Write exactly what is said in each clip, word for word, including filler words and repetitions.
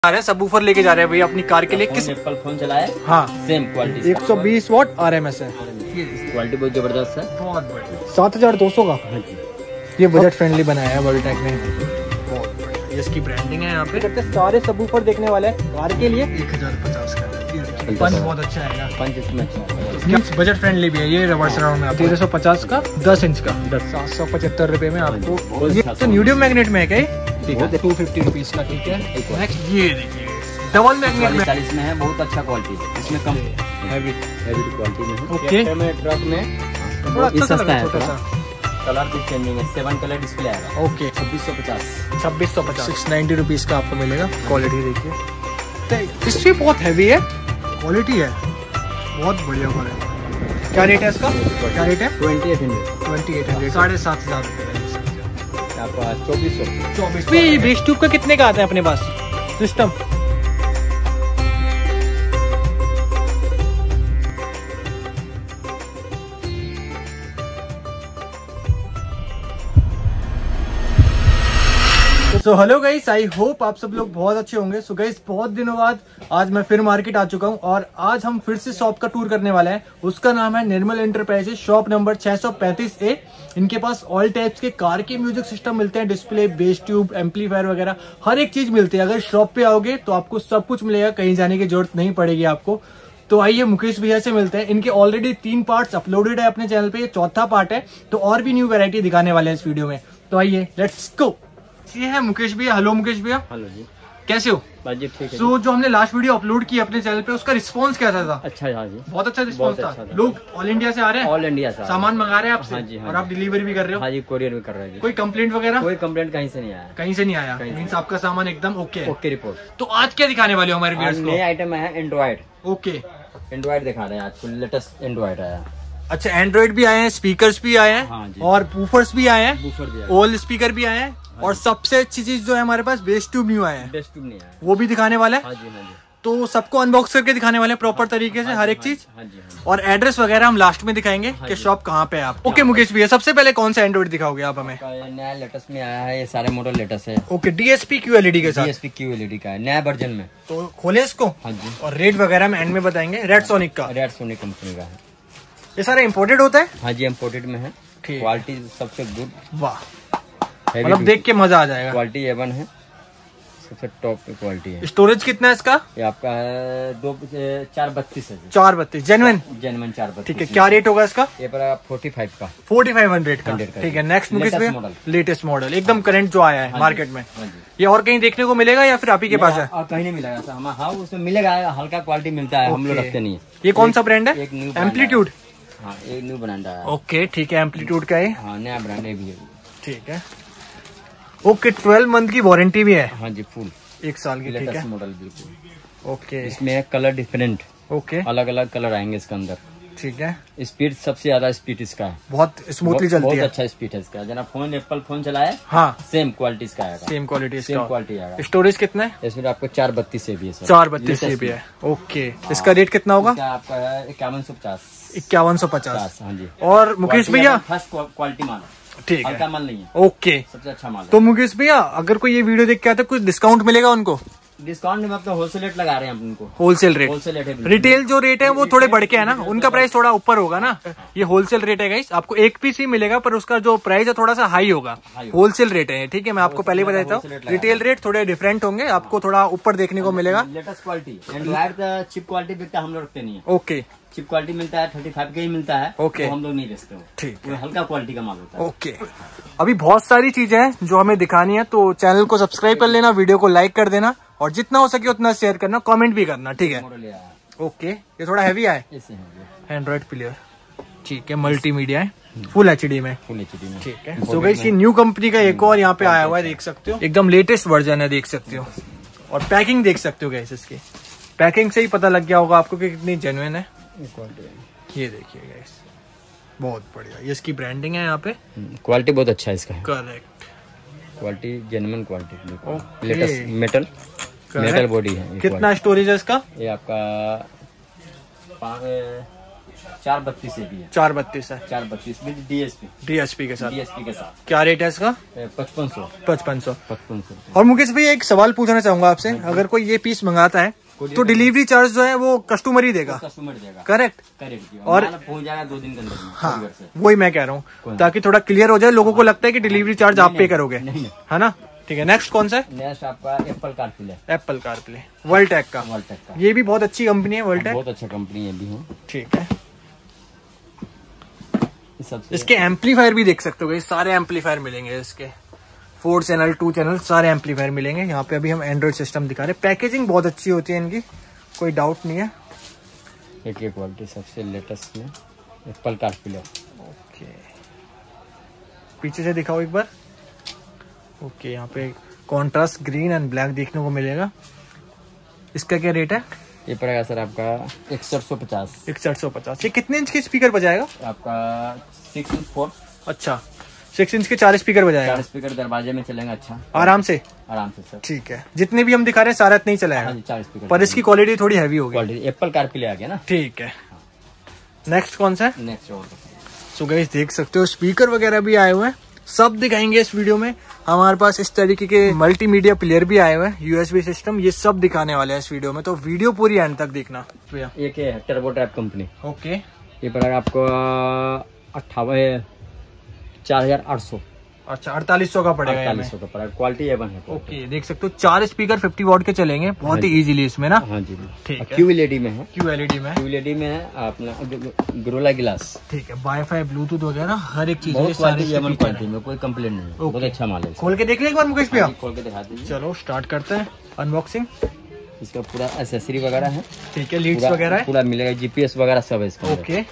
आ रहे हैं सब ऊपर लेके जा रहे हैं भैया अपनी कार के लिए। किस एप्पल फोन चलाए? हाँ सेम क्वालिटी एक सौ बीस वॉट आर एम एस है, क्वालिटी बहुत जबरदस्त है, बहुत बढ़िया। सात हजार दो सौ का ये बजट फ्रेंडली बनाया है वर्ल्टेक ने, बहुत बढ़िया। इसकी ब्रांडिंग है यहाँ पे। करते सारे सब ऊपर देखने वाले हैं कार के लिए एक हजार पचास का। पंच बहुत अच्छा है, पंच इसमें अच्छा, बजट फ्रेंडली भी है। ये रबर सराउंड में तेरह सौ पचास का दस इंच का सात सौ पचहत्तर रुपए में आपको। ये तो न्यूडियम मैग्नेट में है क्या? टू फिफ्टी रुपीज का, ठीक है। नेक्स्ट ये देखिए डबल मैग्नेट में चालीस में है, बहुत अच्छा क्वालिटी है, इसमें कम हैवी हैवी क्वालिटी में है। ओके में ट्रक में थोड़ा अच्छा सस्ता है, छोटा सा कलर भी चेंजिंग है, सेवन कलर डिस्प्ले आएगा। ओके छब्बीस सौ पचास छब्बीस सौ पचास सिक्स नाइन्टी रुपीज का आपको मिलेगा। क्वालिटी देखिए, हिस्ट्री बहुत हैवी है, क्वालिटी है बहुत बढ़िया क्वालिटी। क्या रेट है इसका? क्या रेट है? Twenty eight hundred twenty eight hundred साढ़े सात हजार रुपये आपका चौबीस सौ चौबीस। बेस ट्यूब का कितने का आता है अपने पास system? So hello guys, I hope आप सब लोग बहुत अच्छे होंगे। सो गाइस बहुत दिनों बाद आज मैं फिर मार्केट आ चुका हूं और आज हम फिर से शॉप का टूर करने वाले हैं। उसका नाम है निर्मल एंटरप्राइजेस, शॉप नंबर छह सौ पैंतीस ए। इनके पास ऑल टाइप्स के कार के म्यूजिक सिस्टम मिलते हैं, डिस्प्ले, बेस ट्यूब, एम्पलीफायर वगैरह हर एक चीज मिलती है। अगर शॉप पे आओगे तो आपको सब कुछ मिलेगा, कहीं जाने की जरूरत नहीं पड़ेगी आपको। तो आइए मुकेश भैया से मिलते हैं। इनके ऑलरेडी तीन पार्ट्स अपलोडेड है अपने चैनल पे, ये चौथा पार्ट है, तो और भी न्यू वैरायटी दिखाने वाले हैं इस वीडियो में। तो आइए लेट्स गो। ये है मुकेश भैया। हेलो मुकेश भैया। हेलो जी, कैसे हो? बाजी ठीक है। सो so, जो हमने लास्ट वीडियो अपलोड की अपने चैनल पे, उसका रिस्पांस कैसा था? अच्छा है जी, बहुत अच्छा रिस्पांस था। अच्छा था। लोग ऑल इंडिया से आ रहे हैं, ऑल इंडिया से सामान मंगा रहे हैं आपसे? हाँ जी, हाँ और आप डिलीवरी भी कर रहे हो? हाँ जी, कोरियर भी कर रहे हैं। कोई कंप्लेंट वगैरह? कोई कंप्लेंट कहीं से नहीं आया, कहीं से नहीं आया। मीन्स आपका सामान एकदम ओके है? Okay report. तो आज क्या दिखाने वाले हो हमारे व्यूअर्स को? नए आइटम है एंड्रॉइड। ओके एंड्रॉइड दिखा रहे हैं आज, लेटेस्ट एंड्रॉइड आया। अच्छा, एंड्रॉइड भी आए हैं, स्पीकर्स भी आए हैं, हाँ जी, और वूफर्स भी आए हैं, बूफर भी आया, ओल्ड स्पीकर भी आए हैं, और सबसे अच्छी चीज जो है हमारे पास बेस ट्यूब न्यू आए हैं, बेस ट्यूब नहीं आया, वो भी दिखाने वाला है। हाँ जी, हाँ जी। तो सबको अनबॉक्स करके दिखाने वाले हैं प्रॉपर तरीके से हर एक चीज, हाँ जी, हाँ जी। और एड्रेस वगैरह हम लास्ट में दिखाएंगे कि शॉप कहाँ पे है आप। ओके मुकेश भैया, सबसे पहले कौन सा एंड्रॉइड दिखाओगे आप हमें? नया लेटेस्ट में आया है, ये सारे मॉडल लेटेस्ट है। ओके, डीएसपी क्यू एलईडी के साथ, डीएसपी क्यू एलईडी का है नया वर्जन में। तो खोले इसको। हाँ जी, और रेट वगैरह में एंड में बताएंगे। रेड सोनिक का, रेड सोनिक कंपनी का है। ये सारा इम्पोर्टेड होता है? हाँ जी, इम्पोर्टेड में है, क्वालिटी सबसे गुड। वाह, मतलब देख के मजा आ जाएगा। क्वालिटी एवन है, सबसे टॉप की क्वालिटी है। स्टोरेज कितना है इसका? ये आपका है दो चार बत्तीस है, चार बत्तीस जेन्युइन जेन्युइन चार बत्तीस। ठीक है, क्या रेट होगा इसका? ये पर फोर्टी फाइव का, फोर्टी फाइव हंड्रेड का, ठीक है। नेक्स्ट मुकेश भैया, लेटेस्ट मॉडल एकदम करंट जो आया है मार्केट में, ये और कहीं देखने को मिलेगा या फिर आप ही के पास है? और कहीं नहीं मिलेगा सर, हाँ उसमें मिलेगा, हल्का क्वालिटी मिलता है, हम लोग रखते नहीं है। ये कौन सा ब्रांड है? एक न्यू एम्पलीट्यूड। हाँ, एक न्यू ब्रांड आया। ओके ठीक है, एम्पलीट्यूड का है। हाँ, नया ब्रांड है भी, ठीक है। ओके, ट्वेल्व मंथ की वारंटी भी है। हाँ जी, फुल एक साल की, ठीक है। मॉडल बिल्कुल। ओके, इसमें कलर डिफरेंट, ओके अलग अलग कलर आएंगे इसके अंदर, ठीक है। स्पीड सबसे ज्यादा स्पीड इसका है, बहुत स्मूथली चलती बहुत है, अच्छा स्पीड है इसका। जना फोन एप्पल फोन चलाए, हाँ सेम क्वालिटी इसका आएगा, सेम क्वालिटी, सेम क्वालिटी आएगा। स्टोरेज कितना है इसमें? आपको चार बत्तीस से भी है, चार बत्तीस से भी है। ओके, इसका रेट कितना होगा? आपका है इक्यावन सौ पचास इक्यावन सौ पचास। हाँ जी। और मुकेश भैया, फर्स्ट क्वालिटी माल, ठीक है, हल्का माल नहीं है, ओके सबसे अच्छा माल है। तो मुकेश भैया, अगर कोई ये वीडियो देख के आता है, कुछ डिस्काउंट मिलेगा उनको? डिस्काउंट में अपना होलसेल रेट लगा रहे हैं उनको, होलसेल रेट। होलसेल रेट है, रिटेल जो रेट है वो थोड़े बढ़ के है ना, उनका प्राइस थोड़ा ऊपर होगा ना। ये होलसेल रेट है गाइस, आपको एक पीस ही मिलेगा, पर उसका जो प्राइस है थोड़ा सा हाई होगा। होलसेल रेट है, ठीक है, मैं आपको पहले बताता हूँ। रिटेल रेट थोड़े डिफरेंट होंगे, आपको थोड़ा ऊपर देखने को मिलेगा। लेटेस्ट क्वालिटी एंड्रॉइड का चिप क्वालिटी बिकता है, हम लोग रखते नहीं है। ओके, चिप क्वालिटी मिलता है, थर्टी फाइव का ही मिलता है। ओके, तो हम लोग नहीं बेचते हो, ठीक है, हल्का क्वालिटी का माल होता है। ओके, अभी बहुत सारी चीजें हैं जो हमें दिखानी है, तो चैनल को सब्सक्राइब कर लेना, वीडियो को लाइक कर देना, और जितना हो सके उतना शेयर करना, कमेंट भी करना, ठीक है। ओके, ये थोड़ा हैवी है, एंड्रॉइड प्लेयर, ठीक है, मल्टीमीडिया है, फुल एचडी में, फुल एचडी में, ठीक है। सो गाइस, ये न्यू कंपनी का एक और यहाँ पे आया हुआ है, देख सकते हो, एकदम लेटेस्ट वर्जन है, देख सकते हो। और पैकिंग देख सकते हो गाइस, इसकी पैकिंग से ही पता लग गया होगा आपको कि कितनी जेन्युइन है। ये देखिए गाइस, बहुत बढ़िया, ये इसकी ब्रांडिंग है यहाँ पे, क्वालिटी बहुत अच्छा है इसका, correct, quality genuine quality, latest metal metal body है। कितना स्टोरेज है इसका? ये आपका चार बत्तीस से भी है। चार बत्तीस है। चार बत्तीस विद डीएसपी। डीएसपी के साथ। डीएसपी के साथ। क्या रेट है इसका? पचपन सौ। पचपन सौ। पचपन सौ। और मुकेश भाई एक सवाल पूछना चाहूंगा आपसे, अगर कोई ये पीस मंगाता है तो डिलीवरी चार्ज जो है वो कस्टमर ही देगा? कस्टमर देगा। करेक्ट। करेक्ट। और पहुंच जाएगा दो दिन के अंदर। हाँ, वही मैं कह रहा हूँ, ताकि थोड़ा क्लियर हो जाए, लोगों को लगता है कि डिलीवरी चार्ज आप पे करोगे, है ना? ठीक है, नेक्स्ट कौन सा है? नेक्स्ट आपका Apple CarPlay. Apple CarPlay Worldtech का। वर्ल्डटेक का ये भी बहुत अच्छी कंपनी है वर्ल्डटेक। बहुत अच्छा कंपनी है भी है। ठीक है, इसके एम्पलीफायर भी देख सकते हो, सारे एम्पलीफायर मिलेंगे इसके, फोर चैनल टू चैनल सारे एम्पलीफायर मिलेंगे। यहाँ पे अभी हम एंड्रॉइड सिस्टम दिखा रहे हैं। पैकेजिंग बहुत अच्छी होती है इनकी, कोई डाउट नहीं है। एक क्वालिटी सबसे लेटेस्ट में एप्पल कारप्ले। ओके, पीछे से दिखाओ एक बार। ओके, यहाँ पे कॉन्ट्रास्ट ग्रीन एंड ब्लैक देखने को मिलेगा। इसका क्या रेट है? ये पड़ेगा सर आपका इकसठ सौ पचास। इकसठ सौ पचास। ये कितने इंच के स्पीकर बजाएगा? आपका सिक्स इंच फोर। अच्छा, सिक्स इंच के चार स्पीकर बजाएगा। चार स्पीकर दरवाजे में चलेंगे। अच्छा, आराम से? आराम से सर। ठीक है, जितने भी हम दिखा रहे हैं सारा इतना ही चलाएगा। चार स्पीकर, पर इसकी क्वालिटी थोड़ी हैवी होगी। एप्पल कारप्ले आ गया ना। ठीक है, नेक्स्ट कौन सा है? नेक्स्ट और सो गाइस देख सकते हो स्पीकर वगैरह भी आए हुए हैं, सब दिखाएंगे इस वीडियो में। हमारे पास इस तरीके के मल्टीमीडिया प्लेयर भी आए हुए हैं, यूएसबी सिस्टम, ये सब दिखाने वाले हैं इस वीडियो में, तो वीडियो पूरी एंड तक देखना। एक है टर्बो ड्राइव कंपनी। ओके, ये पड़ेगा आपको अट्ठावन चार हजार आठ सौ। अच्छा, अड़तालीस सौ का पड़ेगा। अड़तालीस सौ का पड़ेगा, क्वालिटी एवन है। ओके, देख सकते हो चार स्पीकर फिफ्टी वॉट के चलेंगे बहुत ही इजीली इसमें ना। हाँ जी, ठीक है। क्यू एलईडी में है। क्यू एलईडी में क्यू एलईडी में है अपना गोरिल्ला ग्लास। ठीक है, वाईफाई ब्लूटूथ वगैरह हर एक चीज। बहुत क्वालिटी एवन क्वालिटी में, कोई कंप्लेंट नहीं है। बहुत अच्छा माल है। खोल के देख ले एक बार मुकेश भैया। खोल के दिखा दीजिए। चलो स्टार्ट करते हैं अनबॉक्सिंग। इसका पूरा एसेसरी वगैरह है। ठीक है, लीड्स वगैरह है पूरा मिलेगा, जीपीएस वगैरह सब है इसका। ओके,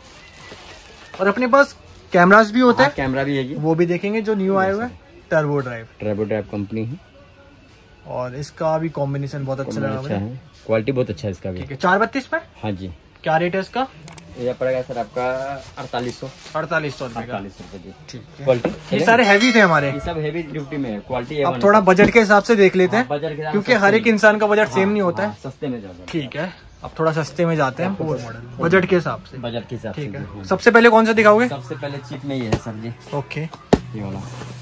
और अपने पास कैमरास भी होता है। कैमरा भी है, वो भी देखेंगे जो न्यू आए हुए हैं। Turbo drive. Turbo drive company है, और इसका भी कॉम्बिनेशन बहुत अच्छा लगा मुझे। क्वालिटी बहुत अच्छा है इसका भी। ठीक है, चार बत्तीस में। हाँ जी। क्या रेट है इसका? ये पड़ेगा सर आपका अड़तालीस सौ। अड़तालीस सौ रुपए का। अड़तालीस सौ रुपए। ठीक है, क्वालिटी ये सारे हैवी थे हमारे। ये सब हैवी ड्यूटी में है, क्वालिटी। अब थोड़ा बजट के हिसाब से देख लेते हैं, बजट के क्योंकि हर एक इंसान का बजट सेम नहीं होता है। सस्ते में जाता है। ठीक है, अब थोड़ा सस्ते में जाते हैं, फोर मॉडल बजट के हिसाब से। बजट के हिसाब से। ठीक है, सबसे पहले कौन सा दिखाओगे? सबसे पहले चिप में ही है सर जी। ओके, ये वाला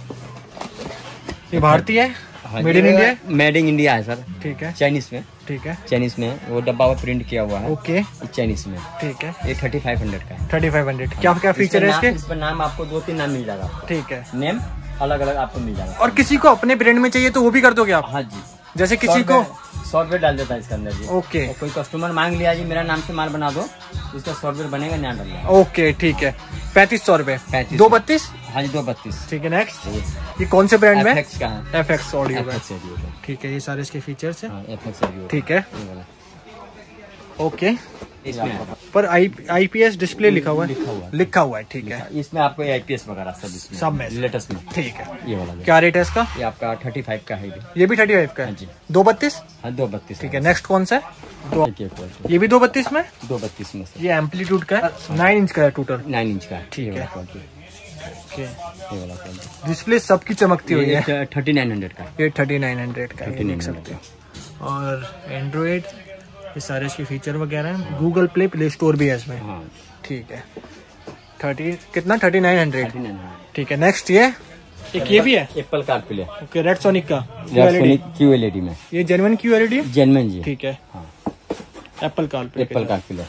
ये भारतीय है, made in India. Made in India है सर। ठीक है, चाइनीज में। ठीक है, चाइनीज में वो डब्बा में प्रिंट किया हुआ है। ओके, चाइनीज में। ठीक है, ये थर्टी फाइव हंड्रेड का है। थर्टी फाइव हंड्रेड क्या क्या फीचर है इसके? इस पर नाम आपको दो तीन नाम मिल जाएगा। ठीक है, नेम अलग अलग आपको मिल जाएगा। और किसी को अपने ब्रांड में चाहिए तो वो भी कर दोगे आप? हाँ जी, जैसे किसी को सॉफ्टवेयर डाल देता है इसके अंदर जी। ओके, कोई कस्टमर मांग लिया जी मेरा नाम से माल बना दो, इसका सॉफ्टवेयर बनेगा, नया डाल दिया। ओके, ठीक है, पैंतीस सौ रुपए। पैंतीस दो बत्तीस। हाँ जी, दो बत्तीस। ठीक है, नेक्स्ट ये कौन से ब्रांड में? एफएक्स का है। एफएक्स ऑडियो का। एफएक्स ऑडियो का। ठीक है, ये सारे इसके फीचर्स हैं। हाँ, एफएक्स ऑडियो। ठीक है, ये वाला। ओके, इसमें पर आई आईपीएस डिस्प्ले लिखा हुआ है। लिखा हुआ है। लिखा हुआ है, ठीक है। इसमें आपको आईपीएस वगैरह सब इसमें सब में लेटेस्ट में। ठीक है, ये वाला क्या रेट है इसका? ये आपका थर्टी फाइव का है। ये भी थर्टी फाइव का है। हाँ जी। दो बत्तीस। हाँ, दो बत्तीस। ठीक है, नेक्स्ट कौन सा है? दो, एक एक ये भी दो बत्तीस में। दो बत्तीस में से ये एम्पलीट्यूड का है, नाइन इंच का है टोटल। नाइन इंच का है। ठीक ये है। वाला क्वालिटी। ओके, ये वाला क्वालिटी। डिस्प्ले सबकी चमकती हुई है। थर्टी नाइन हंड्रेड का। ये थर्टी नाइन हंड्रेड का है, ये थर्टी देख नाइन सकते हो। और एंड्रॉइड, ये सारे इसके फीचर वगैरह हैं। गूगल प्ले प्ले स्टोर भी है इसमें। हाँ, ठीक है, थर्टी कितना thirty nine hundred. Thirty nine hundred. ठीक है, नेक्स्ट ये एक ये भी है। Apple CarPlay. Okay, Red sonic का क्यू एलईडी में। ये जेन्युइन क्यू एलईडी। जेन्युइन जी। ठीक है, हाँ, एप्पल कारप्ले। Apple CarPlay.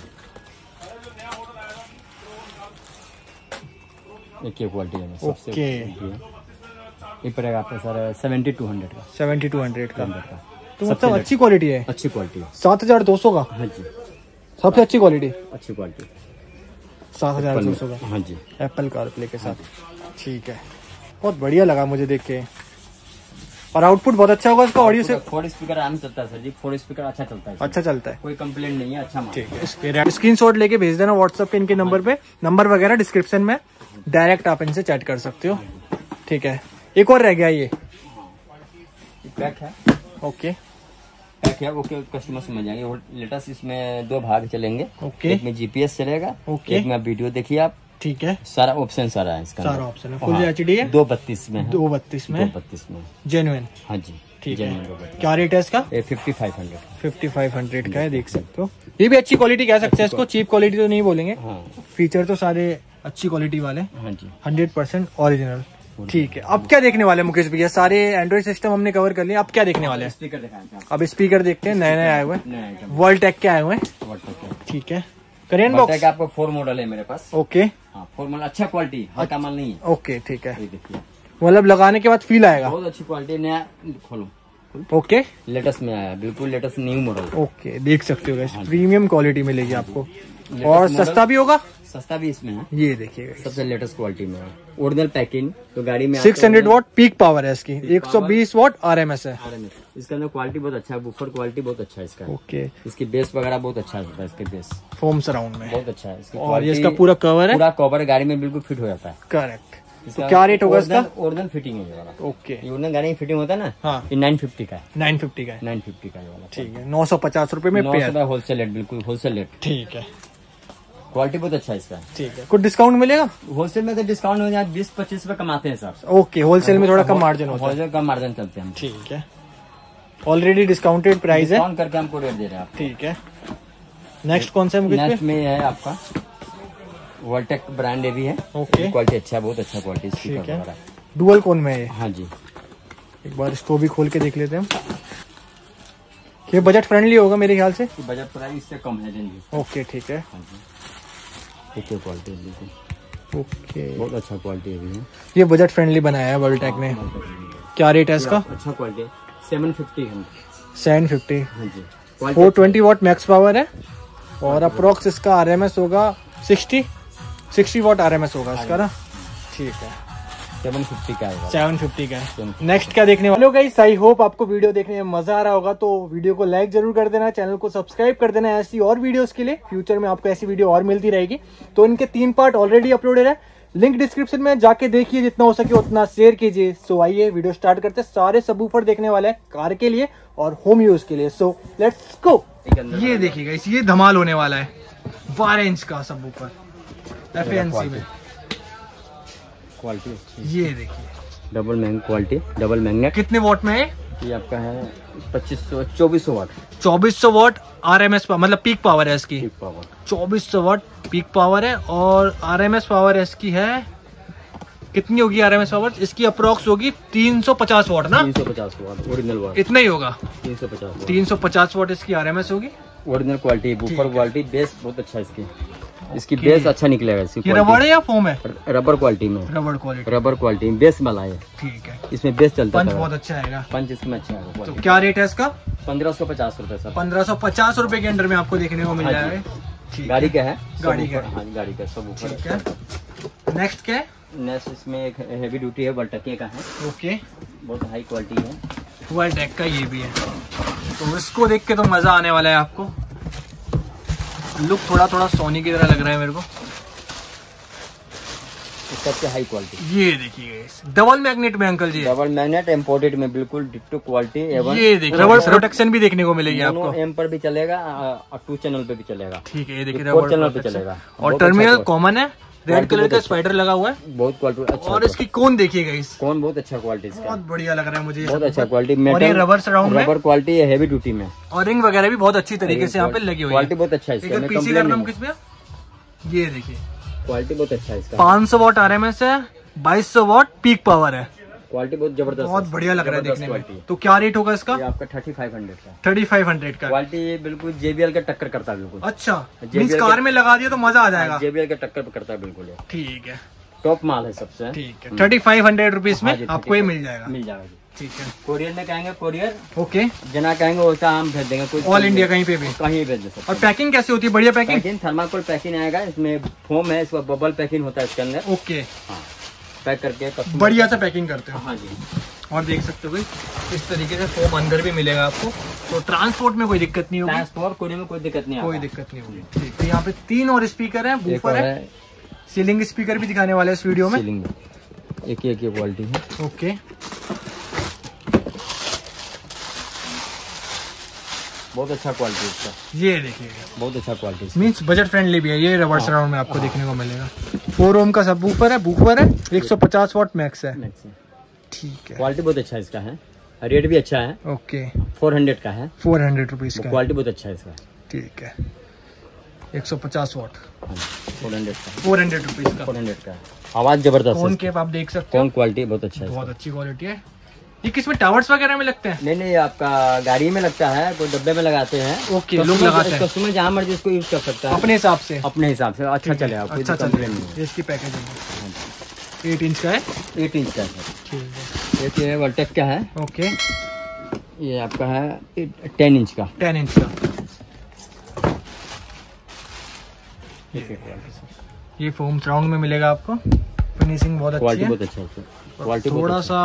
एक क्वालिटी है सबसे। ओके, ये पड़ेगा आपका सर सेवेंटी टू हंड्रेड का। सेवेंटी टू हंड्रेड का। का तो मतलब अच्छी क्वालिटी है। अच्छी क्वालिटी है। सात हजार दो सौ का। हाँ जी, सबसे अच्छी क्वालिटी। अच्छी क्वालिटी। सात हजार दो सौ का। हाँ जी, एप्पल कारप्ले के साथ। ठीक है, बहुत बढ़िया लगा मुझे देख के, और आउटपुट बहुत अच्छा होगा इसका ऑडियो से। फोर स्पीकर आराम चलता है सर जी। फोर स्पीकर अच्छा चलता है। अच्छा चलता है, कोई कंप्लेंट नहीं है। अच्छा माल। ठीक है, स्क्रीन शॉट लेके भेज देना व्हाट्सएप पे इनके नंबर पे। नंबर वगैरह डिस्क्रिप्शन में, डायरेक्ट आप इनसे चैट कर सकते हो। ठीक है, एक और रह गया ये। पैक है। ओके, पैक है, ओके, कस्टमर समझ जाएंगे। लेटेस्ट इसमें दो भाग चलेंगे। ओके, एक में जीपीएस चलेगा। ओके, एक में वीडियो देखिए आप। ठीक है, सारा ऑप्शन सारा है इसका। सारा ऑप्शन है। फुल एचडी है। दो बत्तीस में है। दो बत्तीस में। दो बत्तीस में जेन्युइन। हाँ जी। ठीक है। genuine rubber। क्या रेट है इसका? ये fifty five hundred fifty five hundred का है, देख सकते हो। ये भी अच्छी क्वालिटी कह सकते हैं इसको, चीप क्वालिटी तो नहीं बोलेंगे। हाँ फीचर तो सारे अच्छी क्वालिटी वाले, हाँ जी। Hundred percent original. ठीक है, अब क्या देखने वाले हैं मुकेश भैया? सारे एंड्रॉइड सिस्टम हमने कवर कर लिया, अब क्या देखने वाले हैं? स्पीकर दिखाएंगे आपको। अब स्पीकर देखते हैं, नए नए आए हुए हैं, नया आइटम वर्ल्ड के आए हुए हैं। वर्ल्टेक ठीक है, करियन बॉक्स। आपको फोर मॉडल है मेरे पास। ओके हाँ फोर मॉडल, अच्छा क्वालिटी, हल्का माल नहीं है। ओके ठीक है, ये देखिए मतलब लगाने के बाद फील आएगा। बहुत अच्छी क्वालिटी, नया खोलो। ओके, लेटेस्ट में आया, बिल्कुल लेटेस्ट न्यू मॉडल। ओके देख सकते हो गाइस, प्रीमियम क्वालिटी मिलेगी आपको और सस्ता भी होगा। सस्ता भी इसमें है, ये देखिए सबसे लेटेस्ट क्वालिटी में है, ओरिजिनल पैकिंग। तो गाड़ी में six hundred watt peak power है इसकी, एक सौ बीस वॉट आरएमएस है। इसके अंदर क्वालिटी बहुत अच्छा है, बुफर क्वालिटी बहुत अच्छा है इसका। ओके, इसकी बेस वगैरह बहुत अच्छा है, इसके बेस फोम सराउंड में बहुत अच्छा है इसकी। और ये इसका पूरा कवर है, पूरा कवर गाड़ी में बिल्कुल फिट हो जाता है। करेक्ट। तो क्या रेट होगा इसका? ओरिजिनल फिटिंग है ये वाला। ओके, ये ओरिजिनल गाड़ी में फिटिंग होता है ना, हाँ, ये नाइन फिफ्टी का है। नाइन फिफ्टी का है, नाइन फिफ्टी का ये वाला। ठीक है, नौ सौ पचास रूपये में पेयर। होलसेल रेट, बिल्कुल होलसेल रेट। ठीक है, क्वालिटी बहुत अच्छा है इसका। ठीक है, कुछ डिस्काउंट मिलेगा? होलसेल में तो डिस्काउंट हो जाए, बीस पच्चीस रुपए कमाते हैं सर। ओके, होलसेल में थोड़ा कम मार्जिन होता है। होलसेल कम मार्जिन चलते हैं। ठीक है, ऑलरेडी डिस्काउंटेड प्राइस है, डिस्काउंट करके हमको रेट दे रहे हैं आप। ठीक है, नेक्स्ट कौन सा है? नेक्स्ट में है आपका वर्ल्टेक ब्रांड, ये भी है। ओके, क्वालिटी अच्छा है, बहुत अच्छा क्वालिटी इसकी। ठीक है, डुअल कोन में है। हाँ जी, एक बार इसको भी खोल के देख लेते हैं हम। ये बजट फ्रेंडली होगा मेरे ख्याल से। बजट प्राइस इससे कम है जी। ओके ठीक है, हाँ जी, देखिए क्वालिटी बिल्कुल ओके, बहुत अच्छा क्वालिटी है। ये बजट फ्रेंडली बनाया है वर्ल्टेक ने। क्या रेट है इसका? अच्छा क्वालिटी, सेवन फिफ्टी है। Seven fifty. हाँ जी, four twenty watt max power है और अप्रोक्स इसका आरएमएस होगा सिक्सटी सिक्सटी वॉट आरएमएस होगा इसका ना। ठीक है, सेवन फिफ्टी का है। सेवन फिफ्टी का है। नेक्स्ट क्या देखने वाले हो गाइस? आई होप आपको वीडियो देखने में मजा आ रहा होगा, तो वीडियो को लाइक जरूर कर देना, चैनल को सब्सक्राइब कर देना ऐसी और वीडियोस के लिए। फ्यूचर में आपको ऐसी वीडियो और मिलती रहेगी। तो इनके तीन पार्ट ऑलरेडी अपलोडेड है, लिंक डिस्क्रिप्शन में जाके देखिए, जितना हो सके उतना शेयर कीजिए। सो आइए वीडियो स्टार्ट करते हैं। सारे सबवूफर देखने वाले हैं कार के लिए और होम यूज के लिए। So let's go. ये देखिए गाइस, ये धमाल होने वाला है, बारह इंच का सबवूफर एफएनसी में। क्वालिटी ये देखिए, डबल मैंग क्वालिटी, डबल मैग्नेट। कितने वॉट में है ये? आपका है पच्चीस सौ चौबीस सौ वाट। चौबीस सौ वॉट आरएमएस पावर, मतलब पीक पावर है इसकी। पीक पावर चौबीस सौ वॉट पीक पावर है और आरएमएस पावर है इसकी है कितनी होगी? आरएमएस पावर इसकी अप्रोक्स होगी तीन सौ पचास वॉट ना। तीन सौ पचास वॉट ओरिजिनल वाट, इतना ही होगा। तीन सौ पचास तीन सौ पचास वॉट इसकी आरएमएस होगी। Original quality, woofer quality, bass बहुत अच्छा है इसकी। इसकी बेस अच्छा निकलेगा इसकी। ये रबड़ है या फोम है? रबर क्वालिटी में, रबड़ क्वालिटी, रबर क्वालिटी में बेस वाला है। ठीक है, इसमें बेस चलता है, पंच बहुत अच्छा आएगा। पंच इसमें अच्छा है। तो क्या रेट है इसका? पंद्रह सौ पचास रूपए सर। पंद्रह सौ पचास रूपए के अंडर में आपको देखने को मिल हाँ जाएगा। गाड़ी का है, गाड़ी का, हाँ गाड़ी का सब ऊपर। ठीक है, नेक्स्ट क्या है? नेक्स्ट इसमें एक हेवी ड्यूटी है, वर्ल्टेक का है। ओके, बहुत हाई क्वालिटी है, वर्ल्टेक का ये भी है। तो इसको देख के तो मजा आने वाला है आपको। लुक थोड़ा थोड़ा सोनी की तरह लग रहा है मेरे को। सबसे हाई क्वालिटी। ये देखिए डबल मैग्नेट में अंकल जी, डबल मैग्नेट इम्पोर्टेड में, बिल्कुल डिट्टो क्वालिटी। ये देखिए रबड़ प्रोटेक्शन भी देखने को मिलेगी आपको। एम पर भी चलेगा और टू चैनल पे भी चलेगा। ठीक है, ये देखिए रबड़ चैनल पे चलेगा और टर्मिनल कॉमन है, रेड कलर का स्पाइडर लगा हुआ है। बहुत क्वालिटी अच्छा। और इसकी कौन देखिएगा, इस कौन बहुत अच्छा क्वालिटी इसका, बहुत बढ़िया लग रहा है मुझे। बहुत अच्छा क्वालिटी। और ये रबर सराउंड में, रबर क्वालिटी है, हेवी ड्यूटी में, और रिंग वगैरह भी बहुत अच्छी तरीके से यहाँ पे लगी हुई है। क्वालिटी बहुत अच्छा है इसका। पीसी का नाम किसमें? ये देखिए क्वालिटी बहुत अच्छा है इसका। पाँच सौ वॉट आरएमएस है, बाईस सौ वॉट पीक पावर है। क्वालिटी बहुत जबरदस्त, बहुत बढ़िया लग रहा है देखने में। तो क्या रेट होगा इसका? ये आपका थर्टी फाइव हंड्रेड का। थर्टी फाइव हंड्रेड का क्वालिटी ये बिल्कुल जेबीएल का टक्कर करता है बिल्कुल। अच्छा, मींस कार में लगा दिया तो मजा आ जाएगा। जेबीएल का टक्कर करता है बिल्कुल ये। ठीक है, टॉप माल है सबसे। ठीक है, थर्टी फाइव हंड्रेड रुपीज में आपको ये मिल जाएगा। मिल जाएगा जी। ठीक है, कोरियर में कहेंगे कोरियर, ओके, जना कहेंगे वैसा हम भेज देंगे। कोई ऑल इंडिया कहीं पे भी, कहीं भेज दे सकते। और पैकिंग कैसी होती है? बढ़िया पैकिंग। पैकिंग थर्माकोल पैकिंग आएगा, इसमें फोम है, इसका बबल पैकिंग होता है इसके अंदर। ओके, हाँ, पैक करके बढ़िया सा पैकिंग करते हो। हाँ जी, और देख सकते हो भाई इस तरीके से फोम अंदर भी मिलेगा आपको। तो ट्रांसपोर्ट में कोई दिक्कत नहीं होगी, ट्रांसपोर्ट कोरियर में कोई दिक्कत नहीं, कोई दिक्कत नहीं होगी। ठीक है, यहाँ पे तीन और स्पीकर है, बूफर है, सीलिंग स्पीकर भी दिखाने वाले इस वीडियो में। सीलिंग में एक एक क्वालिटी है। ओके, बहुत अच्छा क्वालिटी इसका। ये देखिए बहुत अच्छा क्वालिटी, मींस बजट फ्रेंडली भी है। ये रबड़ सराउंड में आपको देखने को मिलेगा। फोर ओम का सब बूफर है, बूफर है, एक सौ पचास वॉट मैक्स है। ठीक है, क्वालिटी बहुत अच्छा इसका है। रेट भी अच्छा है। ओके, फोर हंड्रेड का है। फोर हंड्रेड रुपीज का, क्वालिटी बहुत अच्छा है इसका। ठीक है, एक सौ पचास वाट, फोर हंड्रेड का, फोर हंड्रेड रुपीज का, फोर हंड्रेड का। आवाज जबरदस्त है। फोन केप आप देख सकते हो, फोन क्वालिटी बहुत अच्छा है, बहुत अच्छी क्वालिटी है। ये किसमें टावर्स वगैरह में लगते हैं? नहीं नहीं, आपका गाड़ी में लगता है, कोई डब्बे में लगाते हैं। ओके, लोग लगाते हैं। कस्टमर जहाँ मर्जी इसको यूज कर सकता है अपने हिसाब से, अपने हिसाब से अच्छा चलेगा, कोई अच्छा कंप्लेन नहीं चलेगा। इसकी पैकेजिंग एट इंच का है, एट इंच का है। ठीक है, एक ये वर्टेक का है। ओके, ये आपका है टेन इंच का, टेन इंच का। ये फोम राउंड में मिलेगा आपको, फिनिशिंग बहुत अच्छी क्वालिटी है, बहुत अच्छा है, क्वालिटी थोड़ा सा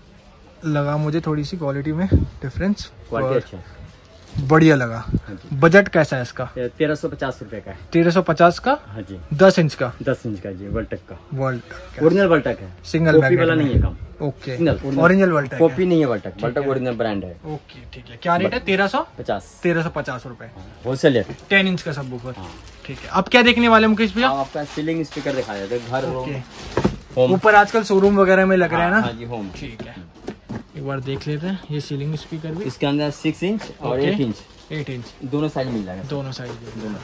लगा मुझे थोड़ी सी क्वालिटी में डिफरेंस, क्वालिटी अच्छा है, बढ़िया लगा। बजट कैसा है इसका? तेरह सौ पचास रुपए का है। तेरह सौ पचास का, हाँ जी, दस इंच का, दस इंच का जी, वर्ल्टक का, वर्ल्ट ओरिजिनल वर्ल्टक है, सिंगल कॉपी वाला नहीं है काम। ओके, ओरिजिनल ओरिजिनल वर्ल्ट, कॉपी नहीं है वर्ल्टक, वर्ल्टक ओरिजिनल ब्रांड है। ओके, ठीक है। क्या रेट है? तेरह सौ पचास, तेरह सौ पचास रुपए, होलसेल है, टेन इंच का सब बुफर। ठीक है, अब क्या देखने वाले मुकेश भैया? आपका सीलिंग स्पीकर दिखाया जाता है, घर ओके, होम, ऊपर आजकल शोरूम वगैरह में लग रहा है ना? हाँ जी, होम। ठीक है, एक बार देख लेते हैं ये सीलिंग स्पीकर भी। इसके अंदर सिक्स इंच और okay. Eight inch, eight inch दोनों साइज मिल जाएगा। दोनों साइज, दोनों,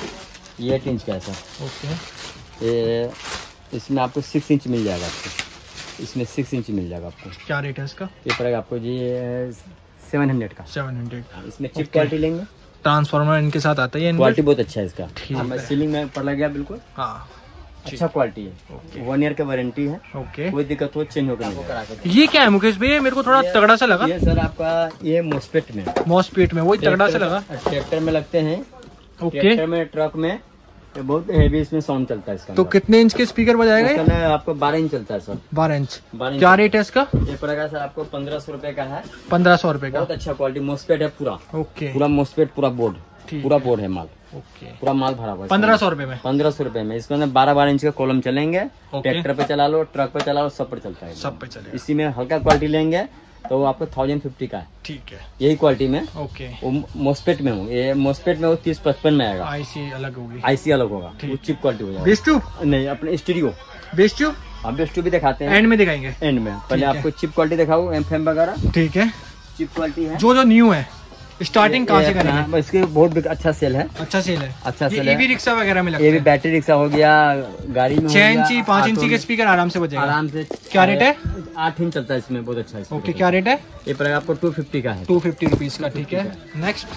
ये एट इंच का है सर। ओके, ये इसमें आपको सिक्स इंच मिल जाएगा, आपको इसमें सिक्स इंच मिल जाएगा आपको। क्या रेट है इसका? ये पड़ेगा आपको जी सेवन हंड्रेड का, सेवन हंड्रेड। इसमें चिप क्वालिटी लेंगे, ट्रांसफार्मर इनके साथ आता है, क्वालिटी बहुत अच्छा है इसका। ठीक हमें है। सीलिंग में पड़ गया बिल्कुल, हाँ, अच्छा क्वालिटी है, वन ईयर का वारंटी है, ओके। कोई दिक्कत हो चेंज होकर। ये क्या है मुकेश भैया? मेरे को थोड़ा तगड़ा सा लगा। ये सर आपका ये मोस्पेट में, मॉसपेट में, वही तगड़ा सा लगा। ट्रैक्टर में लगते हैं, ओके, ट्रैक्टर में, ट्रक में, ये बहुत हेवी इसमें साउंड चलता है इसका। तो कितने इंच के स्पीकर बजाएगा ये? इसका आपको बारह इंच चलता है सर, बारह इंच। बारह इंच। क्या रेट है इसका? ये पड़ेगा सर आपको पंद्रह सौ रुपए का है, पंद्रह सौ रुपए का। बहुत अच्छा क्वालिटी मोस्पेट है पूरा, ओके, पूरा मोस्पेट, पूरा बोर्ड, ठीक पूरा है। बोर्ड है माल, ओके, पूरा माल भरा हुआ है। पंद्रह सौ रुपए में, पंद्रह सौ रुपए में इसमें बारह बारह इंच का कॉलम चलेंगे, ओके। ट्रैक्टर पे चला लो, ट्रक पे चला लो, सब पर चलता है, सब पे चलेगा। इसी में हल्का क्वालिटी लेंगे तो वो आपको थाउजेंड फिफ्टी का है, ठीक है, यही क्वालिटी में। ओके, वो मोस्पेट में हूँ, ये मोस्पेट में वो तीस पचपन में आएगा, आईसी अलग होगी, आईसी अलग होगा, ठीक। वो चिप क्वालिटी हो जाएगा। बेस ट्यूब, नहीं, अपने स्टूडियो, बेस ट्यूब हम बेस भी दिखाते हैं, एंड में दिखाएंगे। एंड में पहले ठीक है। आपको चिप क्वालिटी दिखाऊँ, एम एम वगैरह, ठीक है, चिप क्वालिटी है। जो जो न्यू है, स्टार्टिंग कहाँ से ये करेंगे? अपना- इसके बहुत अच्छा सेल है, अच्छा सेल है, अच्छा ये सेल है। ईवी रिक्शा वगैरह में लगता ये भी है। बैटरी रिक्शा हो गया, गाड़ी में हो छह गया, इंची पाँच ऑटो इंची के में स्पीकर आराम से बजेगा। आराम से। क्या रेट है? आठ इंच चलता है इसमें, बहुत अच्छा है। ओके, क्या रेट है? ये पड़ेगा आपको टू फिफ्टी का है, टू फिफ्टी रुपीज का, ठीक है। नेक्स्ट,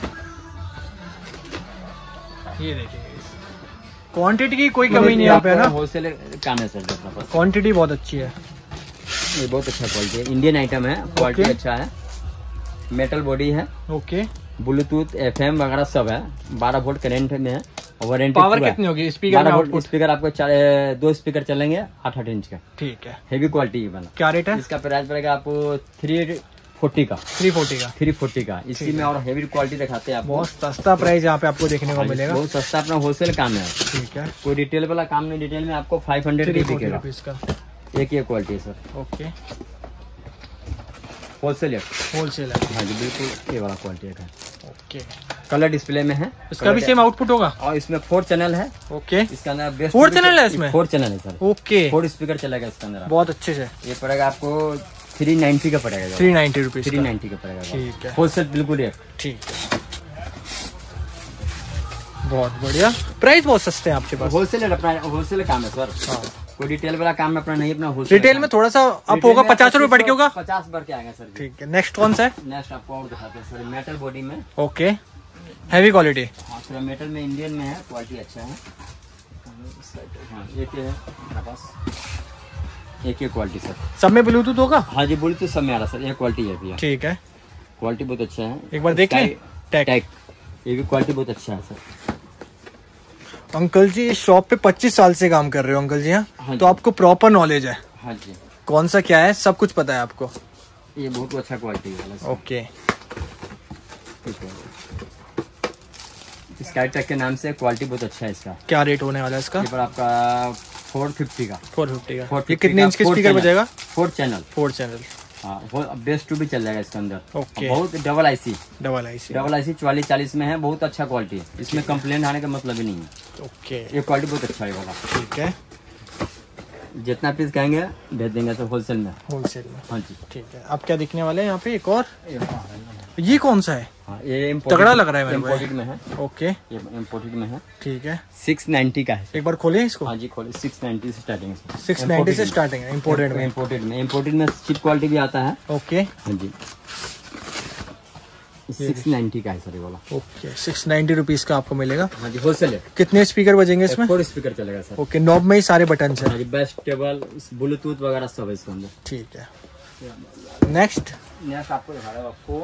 ये देखिए, क्वांटिटी की कोई कमी नहीं है यहाँ पे, है ना? होलसेल काम है सर अपने पास, क्वांटिटी बहुत अच्छी है। ये बहुत अच्छा क्वालिटी है, इंडियन आइटम है, क्वालिटी ओके। अच्छा है, मेटल बॉडी है, ओके, ब्लूटूथ, एफएम वगैरह सब है, बारह वोल्ट करंट में है, वारंटी पावर कितनी होगी स्पीकर में? आउटपुट स्पीकर आपको चार, दो स्पीकर चलेंगे आठ आठ इंच का, ठीक है। हेवी क्वालिटी बना। क्या रेट है? इसका प्राइस पड़ेगा आपको थ्री फोर्टी का, थ्री फोर्टी का, थ्री फोर्टी का। इसी में और हेवी क्वालिटी दिखाते हैं आपको, बहुत सस्ता प्राइस यहाँ पे आपको देखने को मिलेगा। बहुत सस्ता, अपना होलसेल काम है, ठीक है, कोई रिटेल वाला काम नहीं, रिटेल में आपको फाइव हंड्रेड थ्री का फोर्टी बिकेगा, रुपीज का। एक ये क्वालिटी है सर, ओके, होलसेल है। होलसेल है, हाँ जी बिल्कुल, ये वाला क्वालिटी है। ओके। कलर डिस्प्ले में है, इसका भी सेम आउटपुट होगा? और इसमें फोर चैनल है, ओके, इसका अंदर बेस्ट फोर चैनल है इसमें? फोर चैनल है सर, ओके, फोर स्पीकर चलेगा इसके अंदर। बहुत अच्छे से। ये पड़ेगा आपको थ्री नाइन्टी का पड़ेगा, three ninety rupees three ninety का पड़ेगा, ठीक है, होलसेल बिल्कुल है। ठीक है, बहुत बढ़िया। प्राइस बहुत सस्ते हैं आपके पास। होलसेल है, अपना होलसेल काम है सर, हाँ, कोई रिटेल वाला काम है अपना नहीं, अपना होलसेल। रिटेल में थोड़ा सा अप होगा, पचास रुपए बढ़ के होगा, पचास बढ़ के आएगा सर। ठीक है। नेक्स्ट कौन सा है? नेक्स्ट आपको और दिखाते हैं सर, मेटल बॉडी में, ओके, हैवी क्वालिटी। हाँ पूरा मेटल में, इंडियन में है, क्वालिटी अच्छा है। हाँ एक है हमारे पास, एक ही क्वालिटी सर, सब में ब्लूटूथ होगा? हाँ जी बोली तो सब में आ रहा सर, ये क्वालिटी है भैया, ठीक है, क्वालिटी बहुत अच्छा है। एक बार देख लें। टैग, टैग, ये भी क्वालिटी बहुत अच्छा है सर। अंकल जी इस शॉप पे पच्चीस साल से काम कर रहे हो अंकल जी? हाँ, हाँ तो जी। आपको प्रॉपर नॉलेज है, हाँ जी, कौन सा क्या है सब कुछ पता है आपको। ये बहुत अच्छा क्वालिटी है सर। ओके, ठीक है, स्काई टेक के नाम से क्वालिटी बहुत अच्छा है इसका। क्या रेट होने वाला है इसका? ये पर आपका फोर फिफ्टी का, फोर फिफ्टी का। फोर ये फिफ्टी कितने का, इंच के फोर स्पीकर चैनल, बजेगा? Four channel, four channel. हाँ बेस्ट टू भी चल जाएगा इसके अंदर। ओके। बहुत double IC, double IC, double IC चौवालीस चालीस में है, बहुत अच्छा क्वालिटी है, इसमें कंप्लेंट आने का मतलब ही नहीं है। ओके, ये क्वालिटी बहुत अच्छा है वाला। ठीक है। जितना पीस कहेंगे भेज देंगे सर, होलसेल में। होलसेल में, हाँ जी। ठीक है। अब क्या दिखने वाले हैं यहाँ पे? एक और, ये कौन सा है? हाँ, ये तगड़ा लग रहा है मेरे को। इम्पोर्टेड में है। ओके, ये इम्पोर्टेड में है। ठीक है। सिक्स नाइन्टी का है। एक बार खोले इसको। हाँ जी खोले। सिक्स नाइन्टी से स्टार्टिंग है। सिक्स नाइन्टी से स्टार्टिंग है इम्पोर्टेड में। इम्पोर्टेड में इम्पोर्टेड में चीप क्वालिटी भी आता है। ओके, हाँ जी। सिक्स नाइन्टी का है सर ये वाला। ओके, सिक्स नाइन्टी रुपीज का आपको मिलेगा। हाँ जी होलसेल है। कितने स्पीकर बजेंगे इसमें? फोर स्पीकर चलेगा सर। ओके, नॉब में ही सारे बटन है। हाँ जी, बेस्ट टेबल, ब्लूटूथ वगैरह सब है इसके अंदर। ठीक है। नेक्स्ट नेक्स्ट आपको दिखा रहा हूँ आपको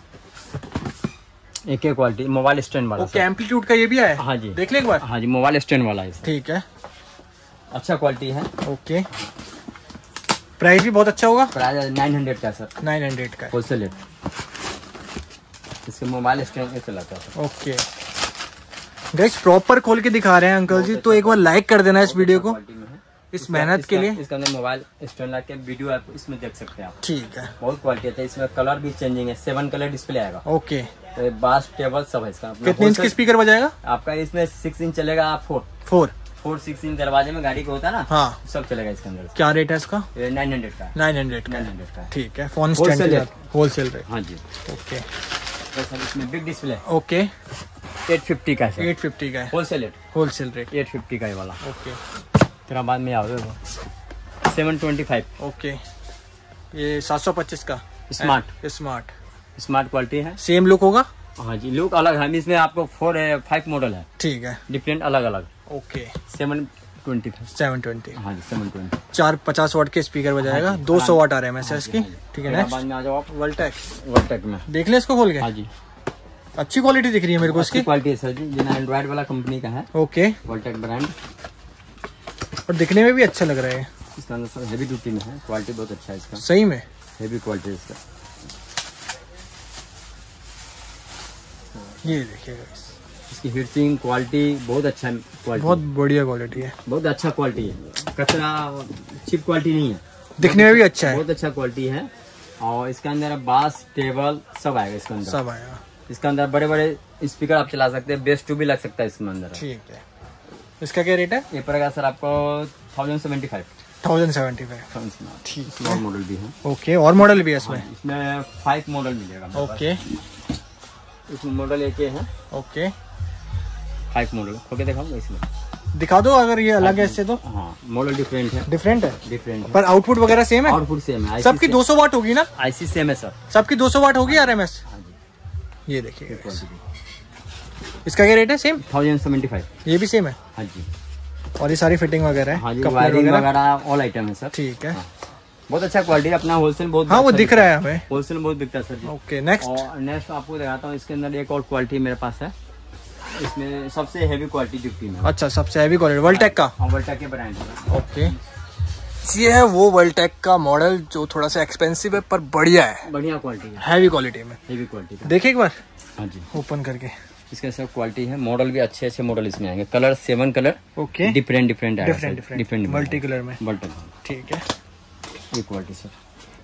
एक एक क्वालिटी मोबाइल स्टैंड वाला। ओके, एम्पलीट्यूड का ये भी है। हाँ जी, देख ले एक बार। हाँ जी, मोबाइल स्टैंड वाला है। ठीक है, अच्छा क्वालिटी है। ओके, प्राइस भी बहुत अच्छा होगा। प्राइस नाइन हंड्रेड का सर। नाइन हंड्रेड का होलसेल रेट। इसके मोबाइल स्टैंड चलाता है। ओके गाइस, प्रॉपर खोल के दिखा रहे हैं अंकल जी, तो एक बार लाइक कर देना इस वीडियो को, इस मेहनत के लिए। इसके अंदर मोबाइल स्टैंड लगा के वीडियो आप इसमें देख सकते हैं आप। ठीक है, बहुत क्वालिटी है। इसमें कलर भी चेंजिंग है, सेवन कलर डिस्प्ले आएगा। ओके, तो बास टेबल सब है इसका। कितने इंच की स्पीकर बजाएगा आपका? इसमें सिक्स इंच चलेगा। आप four four four six inch दरवाजे में गाड़ी का होता है ना, हाँ, सब चलेगा इसके अंदर। क्या रेट है इसका? नाइन हंड्रेड का। नाइन हंड्रेड का। नाइन हंड्रेड का। ठीक है, phone Wholesale stand rate। Wholesale rate. हाँ जी। ओके, तो सर इसमें big display okay, eight fifty का है। एट फिफ्टी का है wholesale rate. Wholesale rate. Eight fifty का ये वाला। ओके, तेरा बाद में आओगे वो सेवन ट्वेंटी फाइव। ओके, ये सात सौ पच्चीस का स्मार्ट। स्मार्ट स्मार्ट क्वालिटी है। सेम लुक होगा। हाँ जी, लुक अलग है। इसमें आपको फोर फाइव मॉडल है। ठीक है, डिफरेंट अलग अलग। Okay, seven twenty five. Seven twenty. हाँ जी, सेवन ट्वेंटी। चार पचास वाट के स्पीकर बजाएगा। हाँ जी, दो सौ हाँ वाट आ रहा है मैसेज की। ठीक है, बाद में आ जाओ आप नेक्स्ट वर्ल्टेक। वर्टेक में। देख ले इसको खोल के। हाँ जी, अच्छी क्वालिटी दिख रही है मेरे को इसकी। क्वालिटी है सर जी, जिना एंड्रॉइड वाला कंपनी का है। ओके, वर्टेक ब्रांड। और दिखने में भी अच्छा लग रहा है। इसका अंदर सर हेवी ड्यूटी में है। क्वालिटी बहुत अच्छा है इसका। सही में हेवी क्वालिटी है इसका। ये देखिएगा, इसकी हीटिंग क्वालिटी बहुत अच्छा है। क्वालिटी बहुत बढ़िया क्वालिटी है। बहुत अच्छा क्वालिटी है। कचरा चीप क्वालिटी नहीं है। दिखने में भी अच्छा है। बहुत अच्छा क्वालिटी है। और इसके अंदर बास टेबल सब आएगा इसके अंदर। सब आएगा। इसके अंदर बड़े बड़े स्पीकर आप चला सकते हैं। बेस टू भी लग सकता है इसके अंदर। ठीक है, इसका क्या रेट है? ये पड़ेगा सर आपको thousand seventy five. Thousand seventy five. ठीक है, मॉडल भी है। ओके, और मॉडल भी है इसमें? इसमें फाइव मॉडल मिलेगा। ओके, इसमें मॉडल एक है। ओके, फाइव मॉडल खोके दिखाऊंगा इसमें। दिखा दो अगर ये अलग है इससे तो। हाँ, मॉडल डिफरेंट है। डिफरेंट है, डिफरेंट है। पर आउटपुट वगैरह सेम है। आउटपुट सेम है। सबकी दो सौ वाट होगी ना? आईसी सेम है सर। सबकी दो सौ वाट होगी आरएमएस। हाँ जी, ये देखिए, इसका क्या रेट है? Same thousand seventy five. ये भी सेम है। हाँ जी, और ये सारी फिटिंग वगैरह है। हाँ जी, कपलर वायरिंग वगैरह। वगैरह ऑल आइटम है सर। ठीक है, हाँ। बहुत अच्छा क्वालिटी अपना होलसेल बहुत। हाँ, वो दिख रहा है हमें। होलसेल बहुत बिकता है सर जी। Okay, next. और नेक्स्ट आपको दिखाता हूँ। इसके अंदर एक और क्वालिटी मेरे पास है। इसमें सबसे हेवी क्वालिटी जुटी में। अच्छा, सबसे हैवी क्वालिटी वर्ल्टेक का। हाँ, वर्ल्टेक के ब्रांड है। ओके, ये है वो वर्ल्टेक का मॉडल जो थोड़ा सा एक्सपेंसिव है पर बढ़िया है। बढ़िया क्वालिटी है। हैवी क्वालिटी में। हेवी क्वालिटी का। देखिए एक बार हाँ जी, ओपन करके। इसके सब क्वालिटी है। मॉडल भी अच्छे अच्छे मॉडल इसमें आएंगे। Colour seven colour. Okay, different different आएगा। Different different different multi colour में। वर्ल्टेक। ठीक है, ये क्वालिटी सर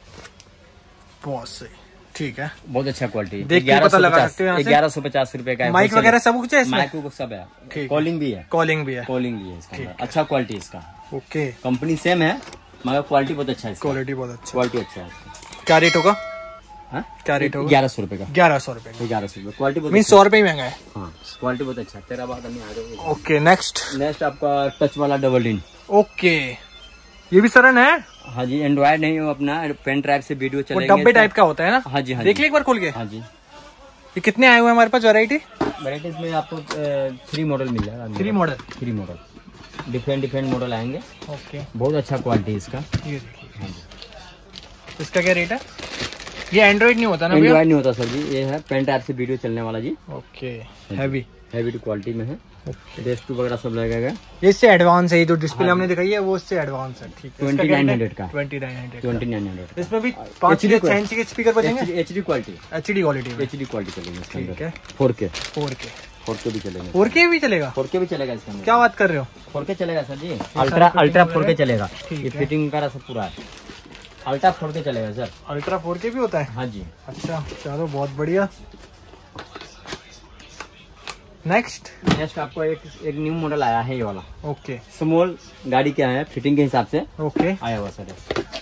बहुत सही। ठीक है, बहुत अच्छा क्वालिटी। देख के पता लगा सकते हो यहाँ से। ग्यारह सौ पचास रूपए का है। माइक वगैरह सब कुछ है इसमें? माइक को सब है। कॉलिंग भी है। कॉलिंग भी है। कॉलिंग भी है इसका अंदर। अच्छा क्वालिटी इसका। ओके, कंपनी सेम है मगर क्वालिटी बहुत अच्छा है इसका। क्वालिटी बहुत अच्छा। क्वालिटी अच्छा है इसका। क्या रेट होगा? हाँ? क्या रेट होगा? ग्यारह सौ रूपये का। ग्यारह सौ रुपए ग्यारह सौ रूपये। क्वालिटी बहुत मीन सौ रुपए ही महंगा है। हाँ, क्वालिटी बहुत अच्छा है। तेरा बात हमें आ जाएगी। Okay, next. नेक्स्ट आपका टच वाला डबल इन। ओके, ये भी सरन है। हाँ जी, एंड्रॉइड नहीं हो, अपना पेन ड्राइव से वीडियो वो चलेंगे। डब्बे टाइप का होता है ना? हाँ जी, हाँ देख जी। ले एक बार खोल के। हाँ जी, ये कितने आए हुए हैं हमारे पास वैरायटी? वैराइटीज में आपको थ्री मॉडल मिल जाएगा। Three model. Three model different different model आएंगे। ओके, बहुत अच्छा क्वालिटी इसका। ये देखिए। हाँ जी, इसका क्या रेट है? ये एंड्रॉइड नहीं होता ना भैया? एंड्रॉइड नहीं होता सर जी। ये है पेन टाइप से वीडियो चलने वाला जी। ओके, हैवी हैवी क्वालिटी में है। डेस्क वगैरह सब लगेगा। ये इससे एडवांस है। ये जो डिस्प्ले हमने दिखाई है वो इससे एडवांस है। ठीक है, ट्वेंटी नाइन हंड्रेड का। Twenty nine hundred twenty nine hundred. इसमें भी पाँच छह इंच के स्पीकर बजेंगे। H D quality. H D quality. H D quality चलेगी इसके ठीक अंदर। है, फोर के। फोर के फोर के भी चलेगा। फोर के भी चलेगा? फोर के भी चलेगा इसके अंदर। क्या बात कर रहे हो? फोर के चलेगा sir ji. Ultra ultra four K चलेगा। ये फिटिंग वगैरह सब पूरा है। अल्ट्रा फोर के चलेगा सर। अल्ट्रा फोर के भी होता है? हाँ जी। अच्छा, चलो बहुत बढ़िया। नेक्स्ट नेक्स्ट आपको एक एक न्यू मॉडल आया है ये वाला। ओके, स्मॉल गाड़ी क्या है फिटिंग के हिसाब से ओके, आया हुआ सर।